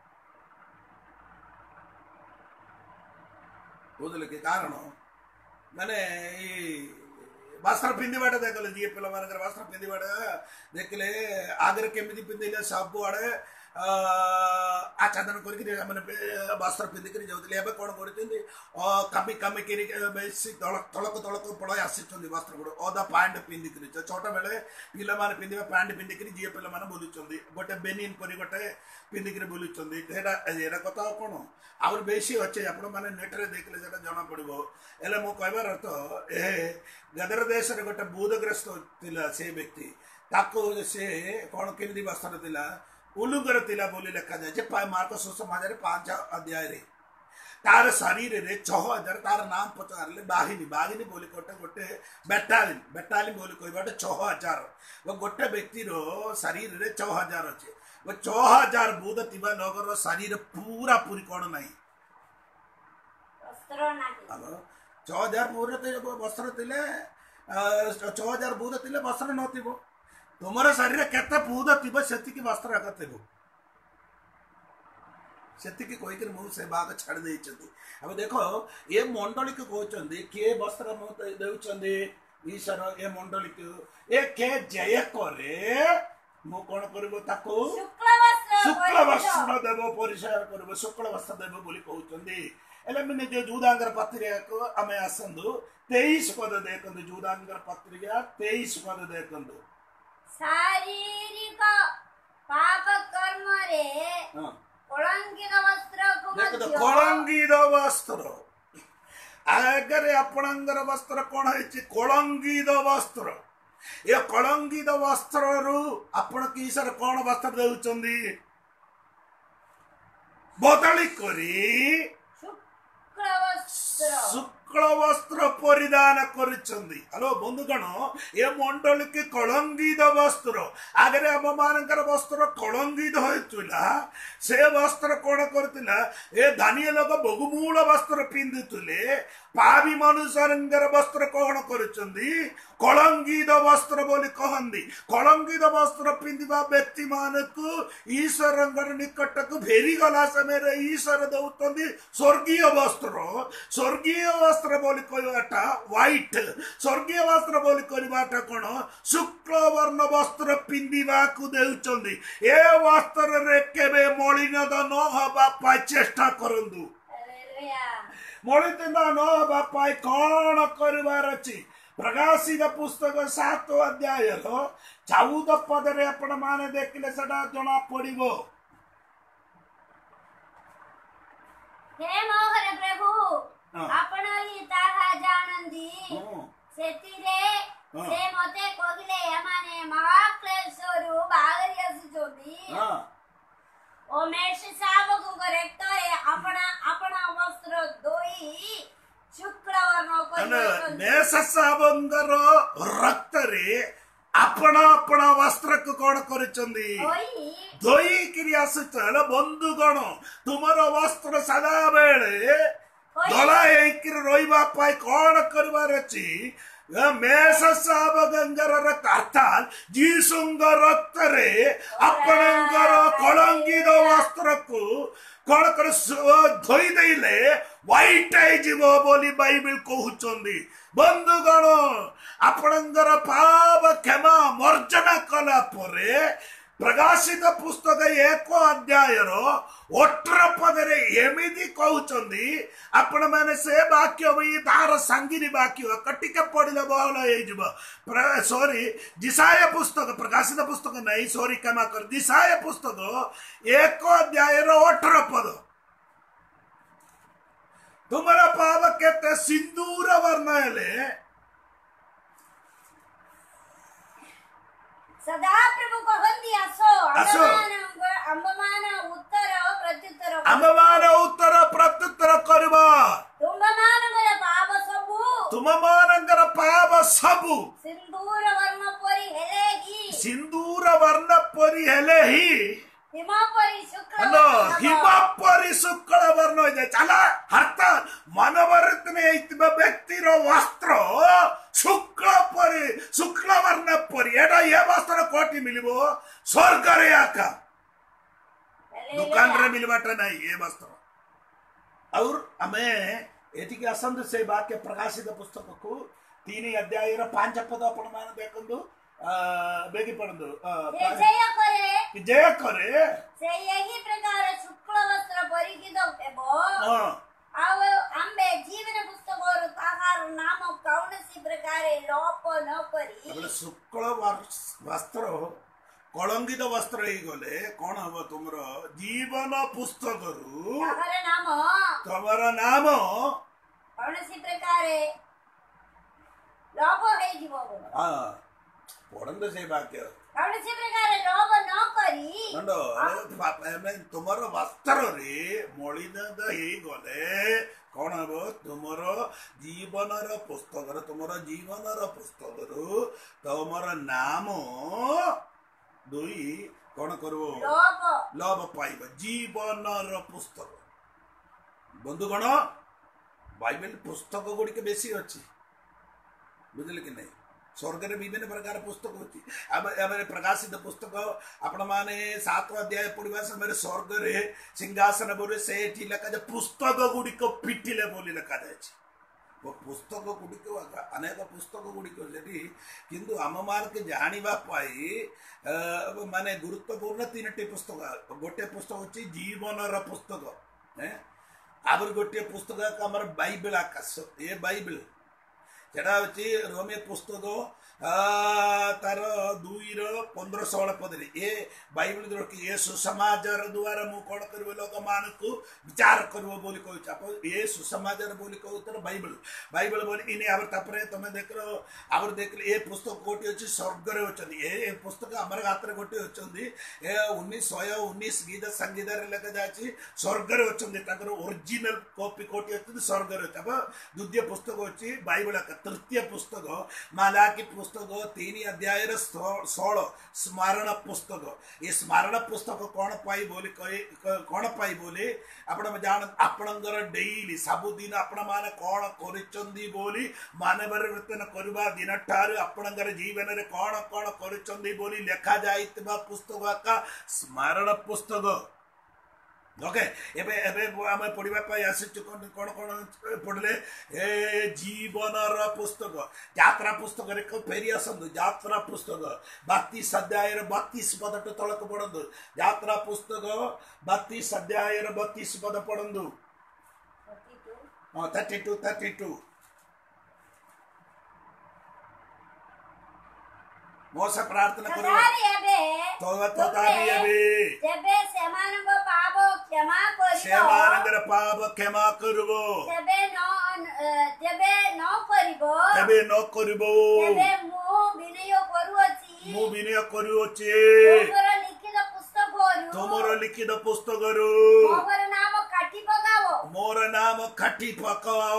बुझले के कारण माने वस्त्र पिंधिबाटा देखले जी पिला मानकर वस्त्र पिंधिबाटा देखले आगर केमिति पिंधिले सब आड़े ଆଚ୍ଛାଦନ କରିକି ମାନେ ବସ୍ତ୍ର ପିନ୍ଧିକିରି ଯାଉଥିଲେ। ଏବେ କ'ଣ କରୁଛନ୍ତି କମି କମିକିରି ବେଶୀ ତଳ ତଳକୁ ତଳକୁ ପଳାଇ ଆସିଛନ୍ତି ବସ୍ତ୍ର ଗୁଡ଼ ଅଧା ପ୍ୟାଣ୍ଟ ପିନ୍ଧିକିରି। ଛୋଟ ବେଳେ ପିଲାମାନେ ପିନ୍ଧିବା ପ୍ୟାଣ୍ଟ ପିନ୍ଧିକିରି ଝିଅ ପିଲାମାନେ ବୁଲୁଛନ୍ତି ଗୋଟେ ବେନିନ୍ ପରି ଗୋଟେ ପିନ୍ଧିକିରି ବୁଲୁଛନ୍ତି। ସେଇଟା ଏଇଟା କଥା ଆଉ କ'ଣ ଆହୁରି ବେଶୀ ଅଛି ଆପଣମାନେ ନେଟ୍ରେ ଦେଖିଲେ ସେଇଟା ଜଣାପଡ଼ିବ। ହେଲେ ମୁଁ କହିବାର ଅର୍ଥ ଏ ଗଦର ଦେଶରେ ଗୋଟେ ବୁଧଗ୍ରସ୍ତ ଥିଲା ସେ ବ୍ୟକ୍ତି ତାକୁ ସେ କ'ଣ କେମିତି ବସ୍ତ୍ର ଥିଲା ଉଲୁଙ୍ଗର ଥିଲା ବୋଲି ଲେଖାଯାଇଛି ମାର୍କ ସୁସମାଚାର ପାଞ୍ଚ ଅଧ୍ୟାୟରେ। ତାର ଶରୀରରେ ଛଅ ହଜାର ତାର ନାମ ପଚାରିଲେ ବାହିନୀ ବାହିନୀ ବୋଲି ଗୋଟେ ଗୋଟେ ବେଟାଲିନ୍ ବେଟାଲିନ୍ ବୋଲି କହିବା ଗୋଟେ ଛଅ ହଜାର ଗୋଟେ ବ୍ୟକ୍ତିର ଶରୀରରେ ଛଅ ହଜାର ଅଛି। ଛଅ ହଜାର ବୁଧ ଥିବା ଲୋକର ଶରୀର ପୁରା ପୁରୀ କ'ଣ ନାହିଁ ଛଅ ହଜାର ପୁରା ବସ୍ତ୍ର ଥିଲେ ଛଅ ହଜାର ବୁଧ ଥିଲେ ବସ୍ତ୍ର ନଥିବ। ତୁମର ଶରୀର କେତେ ବୁଧ ଥିବ ସେତିକି ବସ୍ତ୍ର ଏକା ଥିବ। ସେତିକି କହିକିରି ମୁଁ ସେ ଭାଗ ଛାଡ଼ି ଦେଇଛନ୍ତି। ଏବେ ଦେଖ ଏ ମଣ୍ଡଳୀକୁ କହୁଛନ୍ତି କିଏ ବସ୍ତ୍ର ଦେଉଛନ୍ତି ଈଶ୍ୱର ଏ ମଣ୍ଡଳୀକୁ ଏ କେ ଜୟ କରେ ମୁଁ କ'ଣ କରିବ ତାକୁ ଶୁକ୍ଳ ବସ୍ତ୍ର ଦେବ ପରିଚୟ କରିବ ଶୁକ୍ଳ ବସ୍ତ୍ର ଦେବ ବୋଲି କହୁଛନ୍ତି। ହେଲେ ମାନେ ଯୋଉ ଯୁଦାଙ୍ଗର ପତ୍ରିକାକୁ ଆମେ ଆସନ୍ତୁ ତେଇଶ ପଦ ଦେଖନ୍ତୁ ଯୁଦାଙ୍ଗର ପତ୍ରିକା ତେଇଶ ପଦ ଦେଖନ୍ତୁ। ଶାରୀରିକ ପାପ କର୍ମରେ କଳଙ୍କିତ ବସ୍ତ୍ରକୁ ମଧ୍ୟ କଳଙ୍କିତ ବସ୍ତ୍ର ଆଗରେ ଆପଣଙ୍କର ବସ୍ତ୍ର କ'ଣ ହେଇଛି କଳଙ୍କିତ ବସ୍ତ୍ର। ଏ କଳଙ୍କିତ ବସ୍ତ୍ରରୁ ଆପଣ କିସର କ'ଣ ବସ୍ତ୍ର ଦେଉଛନ୍ତି ବଦଳି କରି ଶୁକ୍ଳ ବସ୍ତ୍ର ପରିଧାନ କରିଛନ୍ତି। ହ୍ୟାଲୋ ବନ୍ଧୁଗଣ ଏ ମଣ୍ଡଳୀକି କଳଙ୍କିତ ବସ୍ତ୍ର ଆଗରେ ଆମ ମାନଙ୍କର ବସ୍ତ୍ର କଳଙ୍କିତ ହୋଇଥିଲା। ସେ ବସ୍ତ୍ର କ'ଣ କରୁଥିଲା ଏ ଧାନୀୟ ଲୋକ ବହୁମୂଳ ବସ୍ତ୍ର ପିନ୍ଧୁଥିଲେ। ପାପୀ ମନୁଷ୍ୟଙ୍କର ବସ୍ତ୍ର କ'ଣ କରୁଛନ୍ତି କଳଙ୍କିତ ବସ୍ତ୍ର ବୋଲି କହନ୍ତି। କଳଙ୍କିତ ବସ୍ତ୍ର ପିନ୍ଧିବା ବ୍ୟକ୍ତି ମାନଙ୍କୁ ଈଶ୍ୱରଙ୍କର ନିକଟକୁ ଫେରିଗଲା ସମୟରେ ଈଶ୍ୱର ଦେଉଛନ୍ତି ସ୍ୱର୍ଗୀୟ ବସ୍ତ୍ର। ସ୍ୱର୍ଗୀୟ ବସ୍ତ୍ର ବୋଲି କହିବାଟା ହ୍ୱାଇଟ୍ ସ୍ୱର୍ଗୀୟ ବସ୍ତ୍ର ବୋଲି କହିବାଟା କ'ଣ ଶୁକ୍ଳ ବର୍ଣ୍ଣ ବସ୍ତ୍ର ପିନ୍ଧିବାକୁ ଦେଉଛନ୍ତି। ଏ ବସ୍ତ୍ରରେ କେବେ ମଳିନତା ନ ହେବା ପାଇଁ ଚେଷ୍ଟା କରନ୍ତୁ। ମଳିନତା ନ ହେବା ପାଇଁ କ'ଣ କରିବାର ଅଛି ପ୍ରକାଶିତ ପୁସ୍ତକ ସାତ ଅଧ୍ୟାୟର ଚଉଦ ପଦରେ ଆପଣ ମାନେ ଦେଖିଲେ ସେଟା ଜଣା ପଡିବ। ହେ ମୋହର ପ୍ରଭୁ ଆପଣ ହିଁ ତାହା ଜାଣନ୍ତି। ସେଥିରେ ସେ ମତେ କହିଲେ ଏମାନେ ମହାକ୍ଲେଶରୁ ବାହାରି ଆସିଛନ୍ତି ଓ ମେଷ ଶାବକଙ୍କ ରକ୍ତରେ ଆପଣ ଆପଣ ବସ୍ତ୍ର ଧୋଇ ଶୁକ୍ଳ ବର୍ଣ୍ଣ କରିଛନ୍ତି। ମେଷ ଶାବକଙ୍କର ରକ୍ତରେ ଆପଣ ଆପଣ ବସ୍ତ୍ରକୁ କ'ଣ କରିଛନ୍ତି ଧୋଇକିରି ଆସୁଛ। ହେଲେ ବନ୍ଧୁଗଣ ତୁମର ବସ୍ତ୍ର ସଦାବେଳେ ଧଳା ହେଇକିରି ରହିବା ପାଇଁ କ'ଣ କରିବାର ଅଛି ମେଷ ଶାବକଙ୍କର ରକ୍ତ ଅର୍ଥାତ୍ ଯୀଶୁଙ୍କ ରକ୍ତରେ ଆପଣଙ୍କର କଳଙ୍କିତ ବସ୍ତ୍ରକୁ କ'ଣ କରି ଧୋଇ ଦେଇଲେ ହ୍ୱାଇଟ୍ ହେଇଯିବ ବୋଲି ବାଇବେଲ କହୁଛନ୍ତି। ବନ୍ଧୁଗଣ ଆପଣଙ୍କର ପାପ କ୍ଷମା ମର୍ଜନା କଲା ପରେ ପ୍ରକାଶିତ ପୁସ୍ତକ ଏକ ଅଧ୍ୟାୟର ଅଠର ପଦରେ ଏମିତି କହୁଛନ୍ତି ଆପଣ ମାନେ ସେ ବାକ୍ୟ ତାର ସାଙ୍ଗିନୀ ବାକ୍ୟ ଟିକେ ପଢିଲେ ବହଳ ହେଇଯିବ। ସରି ଜିସାୟ ପୁସ୍ତକ ପ୍ରକାଶିତ ପୁସ୍ତକ ନାହିଁ ସରି କ୍ଷମା କର ଜିସାୟ ପୁସ୍ତକ ଏକ ଅଧ୍ୟାୟର ଅଠର ପଦ। ତୁମର ପାପ କେତେ ସିନ୍ଦୁର ବର୍ଣ୍ଣ ହେଲେ ସଦାପ୍ରଭୁ କହନ୍ତି ଆସ ଆମ୍ଭମାନ ଉତ୍ତର ପ୍ରତ୍ୟୁତ୍ତର ଆମ୍ଭମାନ ଉତ୍ତର ପ୍ରତ୍ୟୁତ୍ତର କରିବା। ତୁମମାନଙ୍କର ପାପ ସବୁ ତୁମମାନଙ୍କର ପାପ ସବୁ ସିନ୍ଦୁର ବର୍ଣ୍ଣ ପରି ହେଲେ ହିଁ ସିନ୍ଦୁର ବର୍ଣ୍ଣ ପରି ହେଲେ ହିଁ ହିମ ପରି ଶୁକ୍ଳ ହିମ ପରି ଶୁକ୍ଳ ବର୍ଣ୍ଣ ହୋଇଯାଏ। ଚାଲ ହାତ ମନୋବର୍ତ୍ତନ ହେଇଥିବା ବ୍ୟକ୍ତିର ବସ୍ତ୍ର ଶୁକ୍ଳ ପରି ଶୁକ୍ଳ ବର୍ଣ୍ଣ ପରି ଏଟା ଏ ବସ୍ତ୍ର କୋଠି ମିଳିବ ସ୍ୱର୍ଗରେ ଆକା ଦୋକାନରେ ମିଳିବାଟା ନାହିଁ ଏ ବସ୍ତ୍ର। ଆଉ ଆମେ ଏଠିକି ଆସନ୍ତୁ ସେ ବାକ୍ୟ ପ୍ରକାଶିତ ପୁସ୍ତକକୁ ତିନି ଅଧ୍ୟାୟର ପାଞ୍ଚ ପଦ ଆପଣ ମାନେ ଦେଖନ୍ତୁ ବେଗି ପଡ଼ନ୍ତୁ ଜୟ କରେ ଜୟ କରେ ସେ ଏହି ପ୍ରକାର ଶୁକ୍ଳ ବସ୍ତ୍ର ପରିକିତ ହେବ ଆଉ ଆମ୍ଭେ ଜୀବନ ପୁସ୍ତକରୁ ତାହାର ନାମ କୌଣସି ପ୍ରକାରେ ଲୋପ ନ କରି ଶୁକ୍ଳ ବସ୍ତ୍ର କଳଙ୍କିତ ବସ୍ତ୍ର ହେଇଗଲେ କଣ ହବ ତୁମର ଜୀବନ ପୁସ୍ତକରୁ ତାହାର ନାମ ତମର ନାମ କୌଣସି ପ୍ରକାରେ ଲୋପ ହେଇଯିବ। ପଢନ୍ତୁ ସେ ବାକ୍ୟ କୌଣସି ପ୍ରକାରେ ଲୋପ ନ କରି ତୁମର ବସ୍ତ୍ରରେ ମଳିନ ହେଇଗଲେ କଣ ହବ ତୁମର ଜୀବନର ପୁସ୍ତକର ତୁମର ଜୀବନର ପୁସ୍ତକରୁ ତମର ନାମ ଦୁଇ କଣ କରିବ ଲୋପ ପାଇବ ଜୀବନର ପୁସ୍ତକ। ବନ୍ଧୁଗଣ ବାଇବେଲ ପୁସ୍ତକ ଗୁଡିକ ବେଶୀ ଅଛି ବୁଝିଲେ କି ନାହିଁ। ସ୍वर्गରେ ବିଭିନ୍ନ ପ୍ରକାର ପୁସ୍ତକ ଅଛି। ଆମେ ପ୍ରକାଶିତ ପୁସ୍ତକ ଆପଣ ମାନେ ସାତ ଅଧ୍ୟାୟ ପଢିବା ସମୟରେ ସ୍वर्ଗରେ ସିଂହାସନ ପରେ ସେଠି ଲେଖାଯାଏ ପୁସ୍ତକ ଗୁଡିକ ଫିଟିଲେ ବୋଲି ଲେଖାଯାଇଛି। ପୁସ୍ତକ ଗୁଡିକ ଅନେକ ପୁସ୍ତକ ଗୁଡିକ ସେଠି କିନ୍ତୁ ଆମ ମାନଙ୍କୁ ଜାଣିବା ପାଇଁ ମାନେ ଗୁରୁତ୍ୱପୂର୍ଣ୍ଣ ତିନୋଟି ପୁସ୍ତକ। ଗୋଟିଏ ପୁସ୍ତକ ହଉଛି ଜୀବନର ପୁସ୍ତକ ଆହୁରି ଗୋଟିଏ ପୁସ୍ତକ ଆମର ବାଇବେଲ ଆକାଶ ଏ ବାଇବେଲ ସେଟା ହଉଛି ରୋମେ ପୁସ୍ତକ ତାର ଦୁଇର ପନ୍ଦର ଷୋହଳ ପଦରେ ଏ ବାଇବେଲ ରଖି ଏ ସୁସମାଚାର ଦ୍ୱାରା ମୁଁ କଣ କରିବ ଲୋକମାନଙ୍କୁ ବିଚାର କରିବ ବୋଲି କହୁଛି। ଆପଣ ଏ ସୁସମାଚାର ବୋଲି କହୁଥିଲ ବାଇବେଲ ବାଇବେଲ ବୋଲି ଇନି ଆবার ତାପରେ ତମେ ଦେଖିଲ ଆবার ଦେଖିଲେ ଏ ପୁସ୍ତକ କୋଟି ଅଛି ସ୍ୱର୍ଗରେ ଅଛନ୍ତି। ଏ ପୁସ୍ତକ ଆମର ହାତରେ ଗୋଟିଏ ଅଛନ୍ତି ଏ ଉଣେଇଶ ଶହେ ଉଣେଇଶ ଗୀତ ସଂଗୀତରେ ଲେଖାଯାଇଛି ସ୍ୱର୍ଗରେ ଅଛନ୍ତି। ତାଙ୍କର ଓରିଜିନାଲ କପି କୋଟି ଅଛନ୍ତି ସ୍ୱର୍ଗରେ ଅଛି। ଆବ ଦ୍ୱିତୀୟ ପୁସ୍ତକ ଅଛି ବାଇବେଲ ତୃତୀୟ ପୁସ୍ତକ ମାଲାକି ପୁସ୍ତକ ତିନି ଅଧ୍ୟାୟର ଷୋହଳ ସ୍ମରଣ ପୁସ୍ତକ। ଏ ସ୍ମରଣ ପୁସ୍ତକ କଣ ପାଇଁ ବୋଲି କଣ ପାଇଁ ବୋଲି ଆପଣ ଜାଣ ଆପଣଙ୍କର ଡେଇଲି ସବୁଦିନ ଆପଣ ମାନେ କଣ କରିଛନ୍ତି ବୋଲି ମାନବ ପରିବର୍ତ୍ତନ କରିବା ଦିନ ଠାରୁ ଆପଣଙ୍କର ଜୀବନରେ କଣ କଣ କରିଛନ୍ତି ବୋଲି ଲେଖା ଯାଇଥିବା ପୁସ୍ତକ ଆକା ସ୍ମରଣ ପୁସ୍ତକ। ଓକେ ଏବେ ଏବେ ଆମେ ପଢିବା ପାଇଁ ଆସିଛୁ କଣ କଣ ପଢିଲେ ଏ ଜୀବନର ପୁସ୍ତକ ଯାତ୍ରା ପୁସ୍ତକରେ ଫେରି ଆସନ୍ତୁ। ଯାତ୍ରା ପୁସ୍ତକ ବତିଶ ଅଧ୍ୟାୟର ବତିଶ ପଦଠୁ ତଳକୁ ପଢନ୍ତୁ। ଯାତ୍ରା ପୁସ୍ତକ ବତିଶ ଅଧ୍ୟାୟର ବତିଶ ପଦ ପଢନ୍ତୁ। ହଁ ଥାର୍ଟି ଟୁ ଥାର୍ଟି ଟୁ ମୋସ ପ୍ରାର୍ଥନା କରିବ ଯେବେ ସେମାନଙ୍କ ପାପ କ୍ଷମା କରିବ ସେମାନଙ୍କର ପାପ କ୍ଷମା କରିବ ଯେବେ ନ ଯେବେ ନ କରିବ ତେବେ ନ କରିବ ତେବେ ମୁଁ ବିନୟ କରୁଅଛି ମୁଁ ବିନୟ କରୁଅଛି ତୁମର ଲିଖିତ ପୁସ୍ତକରୁ ତୁମର ଲିଖିତ ପୁସ୍ତକରୁ ମୋର ନାମ କାଟି ପକାଅ ମୋର ନାମ କାଟି ପକାଅ।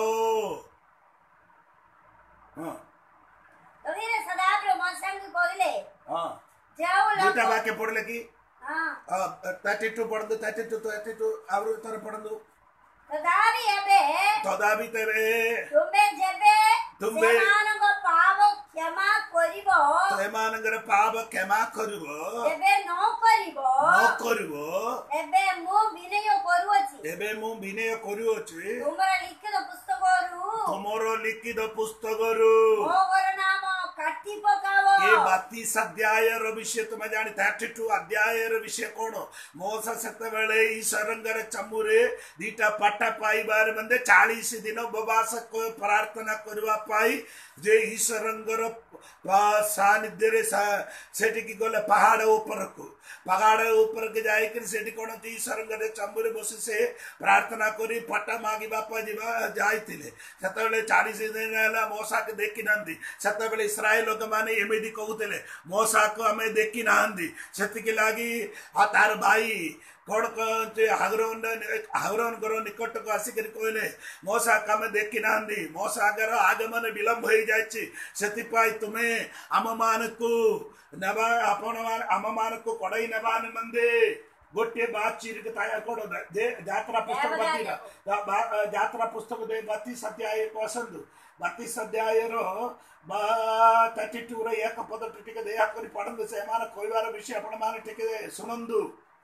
ହଁ ତୋରେ ସଦାପ୍ର ମସାଙ୍ଗ କହିଲେ ହଁ ଯାଉ ଦୁଇଟା ବାକ୍ୟ ପଢିଲେ କି ହଁ ଥାର୍ଟି ଟୁ ପଢନ୍ତୁ ଥାର୍ଟି ଟୁ ଥାର୍ଟି ଟୁ ଆଉ ଥରେ ପଢନ୍ତୁ। ତଦାବି ଏବେ ତଦାବି ତେବେ ତୁମେ ଯେବେ ତୁମେ ସେମାନଙ୍କ ପାପ କ୍ଷମା କରିବ ସେମାନଙ୍କର ପାପ କ୍ଷମା କରିବ ଏବେ ନ କରିବ ନ କରିବ ଏବେ ମୁଁ ବିନୟ କରୁଅଛି ଏବେ ମୁଁ ବିନୟ କରୁଅଛି ତୁମର ଲିଖିତ ପୁସ୍ତକରୁ ତୁମର ଲିଖିତ ପୁସ୍ତକରୁ ମୋର ନାମ କାଟି ପକାଅ। ଏ ବତିଶ ଅଧ୍ୟାୟର ବିଷୟ ତୁମେ ଜାଣି ଥାର୍ଟି ଟୁ ଅଧ୍ୟାୟର ବିଷୟ କଣ ମୋସ ସେତେବେଳେ ଈଶ୍ୱରଙ୍କର ଚମୁରେ ଦିଟା ପାଠ ପାଇବାର ମାନେ ଚାଳିଶ ଦିନ ଉପବାସ ପ୍ରାର୍ଥନା କରିବା ପାଇଁ ଯେ ଈଶ୍ୱରଙ୍କର ସାନିଧ୍ୟରେ ସେଠିକି ଗଲେ ପାହାଡ ଉପରକୁ ପାହାଡ ଉପରକୁ ଯାଇକରି ସେଠି କଣ ଈଶ୍ୱରଙ୍କର ଚମୁରେ ବସି ସେ ପ୍ରାର୍ଥନା କରି ପାଠ ମାଗିବା ପାଇଁ ଯିବା ଯାଇଥିଲେ। ସେତେବେଳେ ଚାଳିଶ ଦିନ ହେଲା ମୂଷାକୁ ଦେଖି ନାହାନ୍ତି। ସେତେବେଳେ ଇସ୍ରାଏଲ ଲୋକମାନେ ଏମିତି କହୁଥିଲେ ମୂଷାକୁ ଆମେ ଦେଖି ନାହାନ୍ତି। ସେତିକି ଲାଗି ଆଉ ତାର ଭାଇ କଣ କହନ୍ତି ହାଗରନଙ୍କର ନିକଟକୁ ଆସିକରି କହିଲେ ମୂଷାକୁ ଆମେ ଦେଖି ନାହାନ୍ତି ମୂଷାଙ୍କର ଆଗମନ ବିଳମ୍ବ ହେଇଯାଇଛି ସେଥିପାଇଁ ତୁମେ ଆମ ମାନଙ୍କୁ ନେବା ଆପଣ ଆମ ମାନଙ୍କୁ କଡେଇ ନେବା ନିମନ୍ତେ ଗୋଟିଏ ବାଚିରିକ ତୈयार କର ଯାତ୍ରା ପୁସ୍ତକ ଯାତ୍ରା ପୁସ୍ତକ ବତିଶ ଅଧ୍ୟାୟକୁ ଆସନ୍ତୁ। ବତିଶ ଅଧ୍ୟାୟର ବା ଥାର୍ଟି ଟୁ ର ଏକ ପଦଟି ଟିକେ ଦୟାକରି ପଢନ୍ତୁ। ସେମାନେ କହିବାର ବିଷୟ ଆପଣ ମାନେ ଟିକେ ଶୁଣନ୍ତୁ।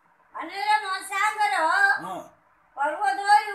ପର୍ବତରୁ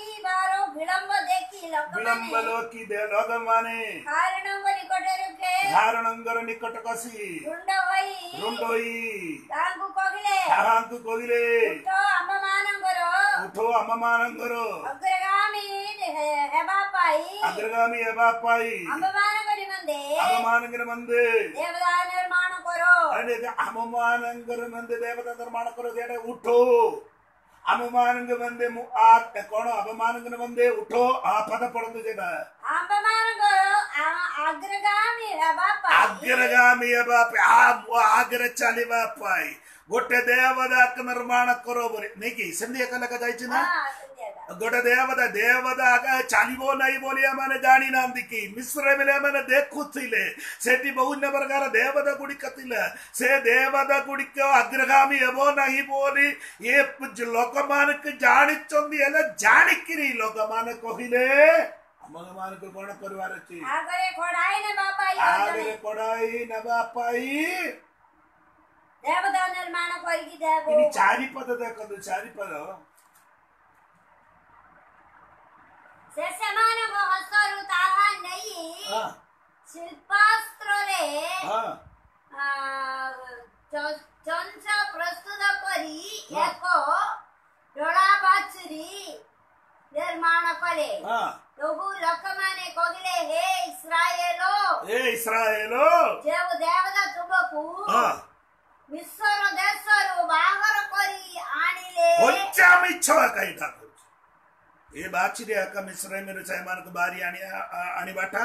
ଓହ୍ଲାଇବାର ବିଳମ୍ବ ଦେଖି ଲୋକମାନେ ବିଳମ୍ବ ଦେଖି ଲୋକମାନେ ହାରଣଙ୍କ ନିକଟରେ ଧାରଣଙ୍କର ନିକଟ କସି ରୁଣ୍ଡ ହୋଇ ରୁଣ୍ଡ ହୋଇ ତାଙ୍କୁ କହିଲେ ତାହାଙ୍କୁ କହିଲେ ଉଠ ଆମମାନଙ୍କର ଉଠ ଆମମାନଙ୍କର ଅଗ୍ରଗାମୀ ହେବା ପାଇଁ ଅଗ୍ରଗାମୀ ହେବା ପାଇଁ ଆମମାନଙ୍କ ନିମନ୍ତେ ଆମମାନଙ୍କ ନିମନ୍ତେ ଦେବତା ନିର୍ମାଣ କର। ଆମମାନଙ୍କର ନିମନ୍ତେ ଦେବତା ନିର୍ମାଣ କର। ସେଟା ଉଠୋ ଆମମାନଙ୍କ ନିମନ୍ତେ କଣ ଆମମାନଙ୍କ ନିମନ୍ତେ ଉଠୋ ଆ ପଦ ପଡନ୍ତୁ ସେଟା ଆମମାନଙ୍କର ଅଗ୍ରଗାମୀ ହେବା ପାଇଁ ଅଗ୍ରଗାମୀ ହେବା ପାଇଁ ଆଗରେ ଚାଲିବା ପାଇଁ ଗୋଟେ ଦେବତାକୁ ନିର୍ମାଣ କର ବୋଲି ନାଇକି ସେମିତି ଏକା ଲେଖା ଯାଇଛି ନା। ଗୋଟେ ଦେବତା ଦେବତା ଚାଲିବ ନାହିଁ ବୋଲି ଏମାନେ ଜାଣିନାହାନ୍ତି କି ମିଶ୍ରରେ ଏମାନେ ଦେଖୁଥିଲେ ସେଠି ବିଭିନ୍ନ ପ୍ରକାର ଦେବତା ଗୁଡିକ ଥିଲା। ସେ ଦେବତା ଗୁଡିକ ଅଗ୍ରଗାମୀ ହେବ ନାହିଁ ବୋଲି ଏ ଲୋକମାନଙ୍କୁ ଜାଣିଛନ୍ତି। ହେଲେ ଜାଣିକିରି ଲୋକମାନେ କହିଲେ ଆମମାନଙ୍କୁ କଣ କରିବାର ଅଛି ଆଗରେ କଢାଇ ନେବା ପାଇଁ ଆଗରେ କଢାଇ ନେବା ପାଇଁ ଦେବତା ନିର୍ମାଣ କରିକି ଦେବ। ଚାରିପଦ ଦେଖନ୍ତୁ ଚାରିପଦ ସେ ସେମାନଙ୍କ ହସ୍ତରୁ ତାହା ନେଇ ଶିଳ୍ପାସ୍ତ୍ରରେ ଚଞ୍ଚ ପ୍ରସ୍ତୁତ କରି ଏକ ଡୋଳା ବାଛୁରୀ ନିର୍ମାଣ କଲେ। ପ୍ରଭୁ ଲୋକମାନେ କହିଲେ ହେ ଇସ୍ରାଏଲ ଏ ଇସ୍ରାଏଲ ଯେଉଁ ଦେବତା ତୁମକୁ ମିଶ୍ର ଦେଶରୁ ବାହାର କରି ଆଣିଲେ ମିଛ ଏଇଟା ଏ ବାଛିରେ ଏକା ମିଶ୍ରମରୁ ସେମାନଙ୍କୁ ବାହାରି ଆଣିବାଟା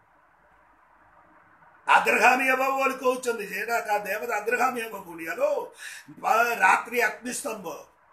अग्रगामी हे बोली कहते सेटा देवता अग्रगामी हे पुणी हेलो रात्रि अग्निस्तंभ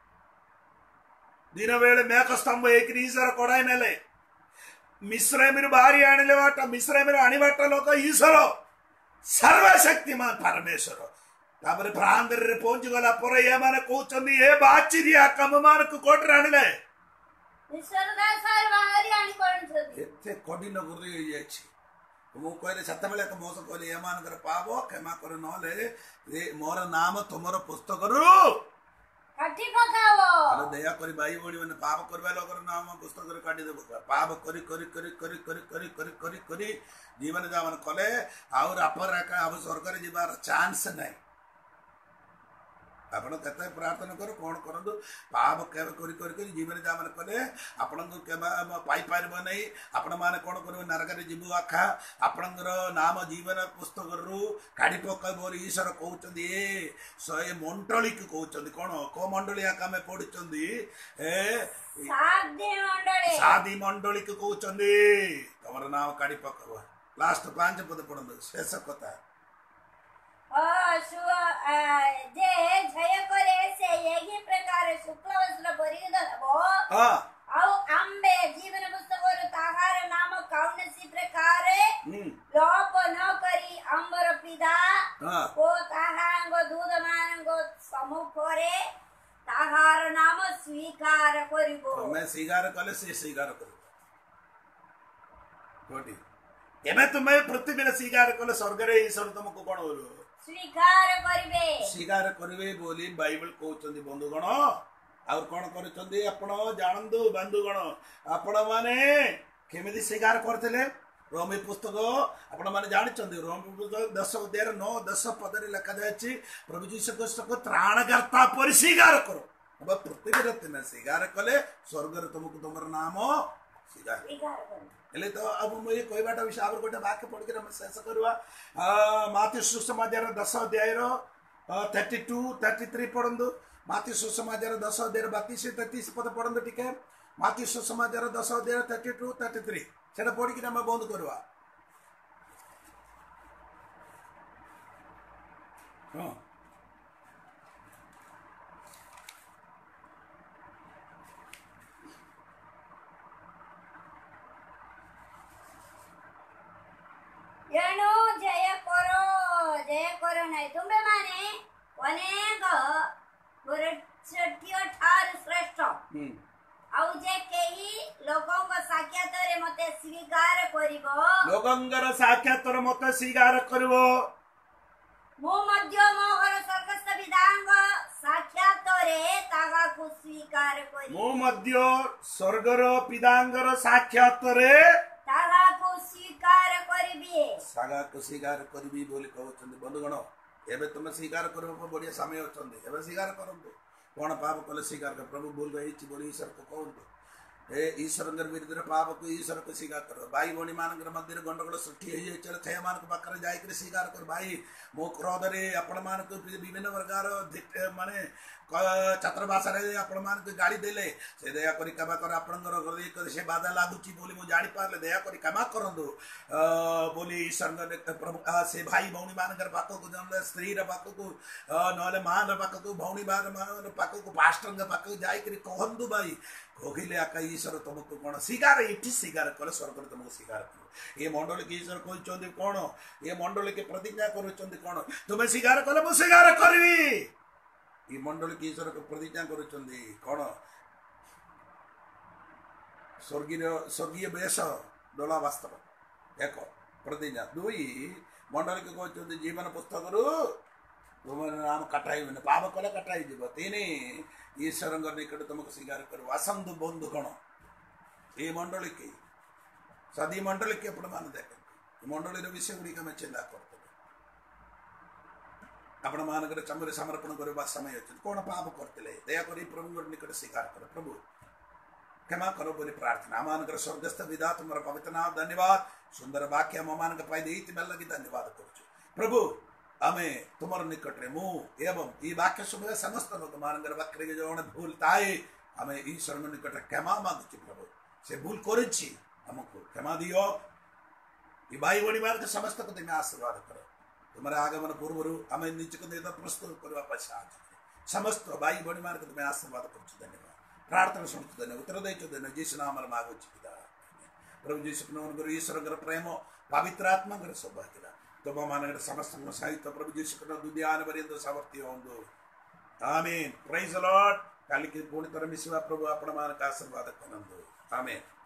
दिन बेले मेघ स्तंभ एक ईश्वर कड़ाई नेले मिश्रमी बारी आणिले बाट मिश्रमी आणिबाट लोक ईश्वर सर्वशक्तिमान परमेश्वर तापर भ्रांतर पहुंची गला पर ये माने कहउचंदी ए बाचिरी कम मान को कोटर आणिले ईश्वर दा सर बाहरी आनी कोन एते कठिन गुरु जायछि मु कहले सत बेले को मोस कहले ए मानकर पावो क्षमा कर नले मोर नाम तुमर पुस्तक रु काटी पकावो अरे दया करी भाई बोली माने पाप करबा लोकर नाम पुस्तक रे काटी देबो पाप करी करी करी करी करी करी करी करी करी जीवन जावन कले और अपर का अब स्वर्ग रे जीवार चांस नहीं आपण कते प्रार्थना करो कोन करंदु पाप केबे करी करी करी जीवन जावन कले आपण को केबा पाई पारबो नहीं आपण माने कोन करबो नरक रे जीवु आखा आपणकर नाम जीवन पुस्तक रु काढी पका बोली ईश्वर कहउचंदी ए सय मंडली को कहउचंदी कोन को मंडली आका में पढुचंदी ए साधी मंडली साधी मंडली को कहउचंदी तमर नाम काढी पकावा लास्ट पांच पद पढंदु शेष कथा जे जय करे से यही प्रकार शुक्ल वस्त्र परिधान हो हां आउ आंबे जीवन पुस्तक और ताहार नाम कौनसी प्रकार लोप न करी अंबर पिता को ताहांग दूध मानंग सम्मुखरे ताहार नाम स्वीकार करिबो मैं स्वीकार कले से स्वीकार करिबो कोटी एमे तुमे पृथ्वी रे स्वीकार कले स्वर्ग रे ईश्वर तुमको कोन बोलो स्वीकार करिवे स्वीकार करिवे बोली बाइबल कहउचंदी बंधुगण और कोन करचंदी आपण जानंदु बंधुगण आपण माने केमिति स्वीकार करथिले रोमी पुस्तक आपण माने जानिचंदी रोमी पुस्तक दस अध्याय नौ दस पद रे लिखा जायछि प्रभु यीशु ख्रीस्त को त्राणकर्ता पर स्वीकार करो अब पृथ्वी रे तने स्वीकार कले स्वर्ग रे तुमको तुमर नाम स्वीकार करो हेले तो अब मुझे कोई बाटा विषय आवर गोटे वाक्य पढ़ के हम शेष करवा माथ्यू सुसमाचार दस अध्याय रो बत्तीस तैंतीस पढ़ंदु माथ्यू सुसमाचार दस अध्याय बत्तीस तैंतीस पद पढ़ंदु ठीक है माथ्यू सुसमाचार दस अध्याय बत्तीस तैंतीस सेटा पढ़ के हम बंद करवा हां येनो जय करो जय करो नहीं तुम्बे माने अनेक गुरछटियो ठार श्रेष्ठ आउ जे केही लोगों को साक्षात रे मते स्वीकार करिवो लोगंगर साक्षात रे मते स्वीकार करिवो मो मध्य मोहर सर्गस्थ विधांग साक्षात रे तागा को स्वीकार करि मो मध्य स्वर्गर पिदांगर साक्षात रे तागा को स्वीकार करिबे सागा को स्वीकार करी बोली कहते बंधुगण एवं तुम स्वीकार कर बढ़िया समय अच्छा एवं स्वीकार करूँ कौन पाप कले स्वीकार कर प्रभु भूल गई बोली ईश्वर को कहतु ए ईश्वर विरुद्ध पाप को ईश्वर को स्वीकार कर भाई भौणी मान मध्य गंडगोल सृष्टि चल थे मान पाखे जाकर स्वीकार कर भाई मो क्रोधरे आपण मान विभिन्न प्रकार माने छात्रवास आपण मान गाड़ी देले से दया करी क्षमा कर आपणकर से बाधा लगुच बोली मुझे जानी पारे दया करी क्षमा करंतु बोली ईश्वर प्रभु से भाई भौणी मान पाखक जन स्त्री पाखक ना मान पाखक भौणी मान पाखक पास्टर पाखक जाकर कहतु भाई कहले आका ईश्वर तुमको कौन स्वीकार ये स्वीकार कले स्वर्ग तुमको स्वीकार कर ये मंडल की ईश्वर कहते कौन ये मंडल के प्रतिज्ञा कर कौन तुम्हें स्वीकार कले मुझे स्वीकार करी ये मंडल की ईश्वर को प्रतिज्ञा कर कौन स्वर्गीय स्वर्गीय बेश डोला वास्तव एक प्रतिज्ञा दुई मंडल के कहते जीवन पुस्तक तुम नाम कटाई पाप कले कटाई जीव तीन ईश्वर निकट तुमको स्वीकार कर असंधु बंधु कण ये मंडल की सदी मंडल की आपण मान देख मंडल विषय गुड़िक आम चिंता कर आपण मान चमरे समर्पण करवा समय अच्छे कौन पाप करते दयाकोरी प्रभु निकट स्वीकार कर प्रभु क्षमा करो बोली प्रार्थना आम स्वर्गस्थ विधा तुम पवित्र नाम धन्यवाद सुंदर वाक्य आम मान लगी धन्यवाद कर प्रभु आमे तुमर निकट रे मु एवं ये वाक्य सुबह समस्त लोग मान वाक्य जो भूल ताए आमे ईश्वर निकट क्षमा मांगुची प्रभु से भूल करिछि हमको क्षमा दियो ये भाई भौणी मान समस्त को तुम्हें आशीर्वाद करो तुम्हारे आगमन पूर्व आम निजक प्रस्तुत करने पश्चात समस्त भाई भौणी मान तुम्हें आशीर्वाद कर धन्यवाद प्रार्थना शुणु धन्यवाद उत्तर दे धन्य जीशु नाम मागुची पिता प्रभु जीशु ईश्वर प्रेम पवित्र आत्मा सौभाग्य तुम मान समस्त सहित प्रभु जीशु दुनियान पर्यंत सामर्थ्य हो आमीन प्रेज द लॉर्ड काली की पुणी तरह मिसवा प्रभु आपण मान आशीर्वाद करंतु आमीन।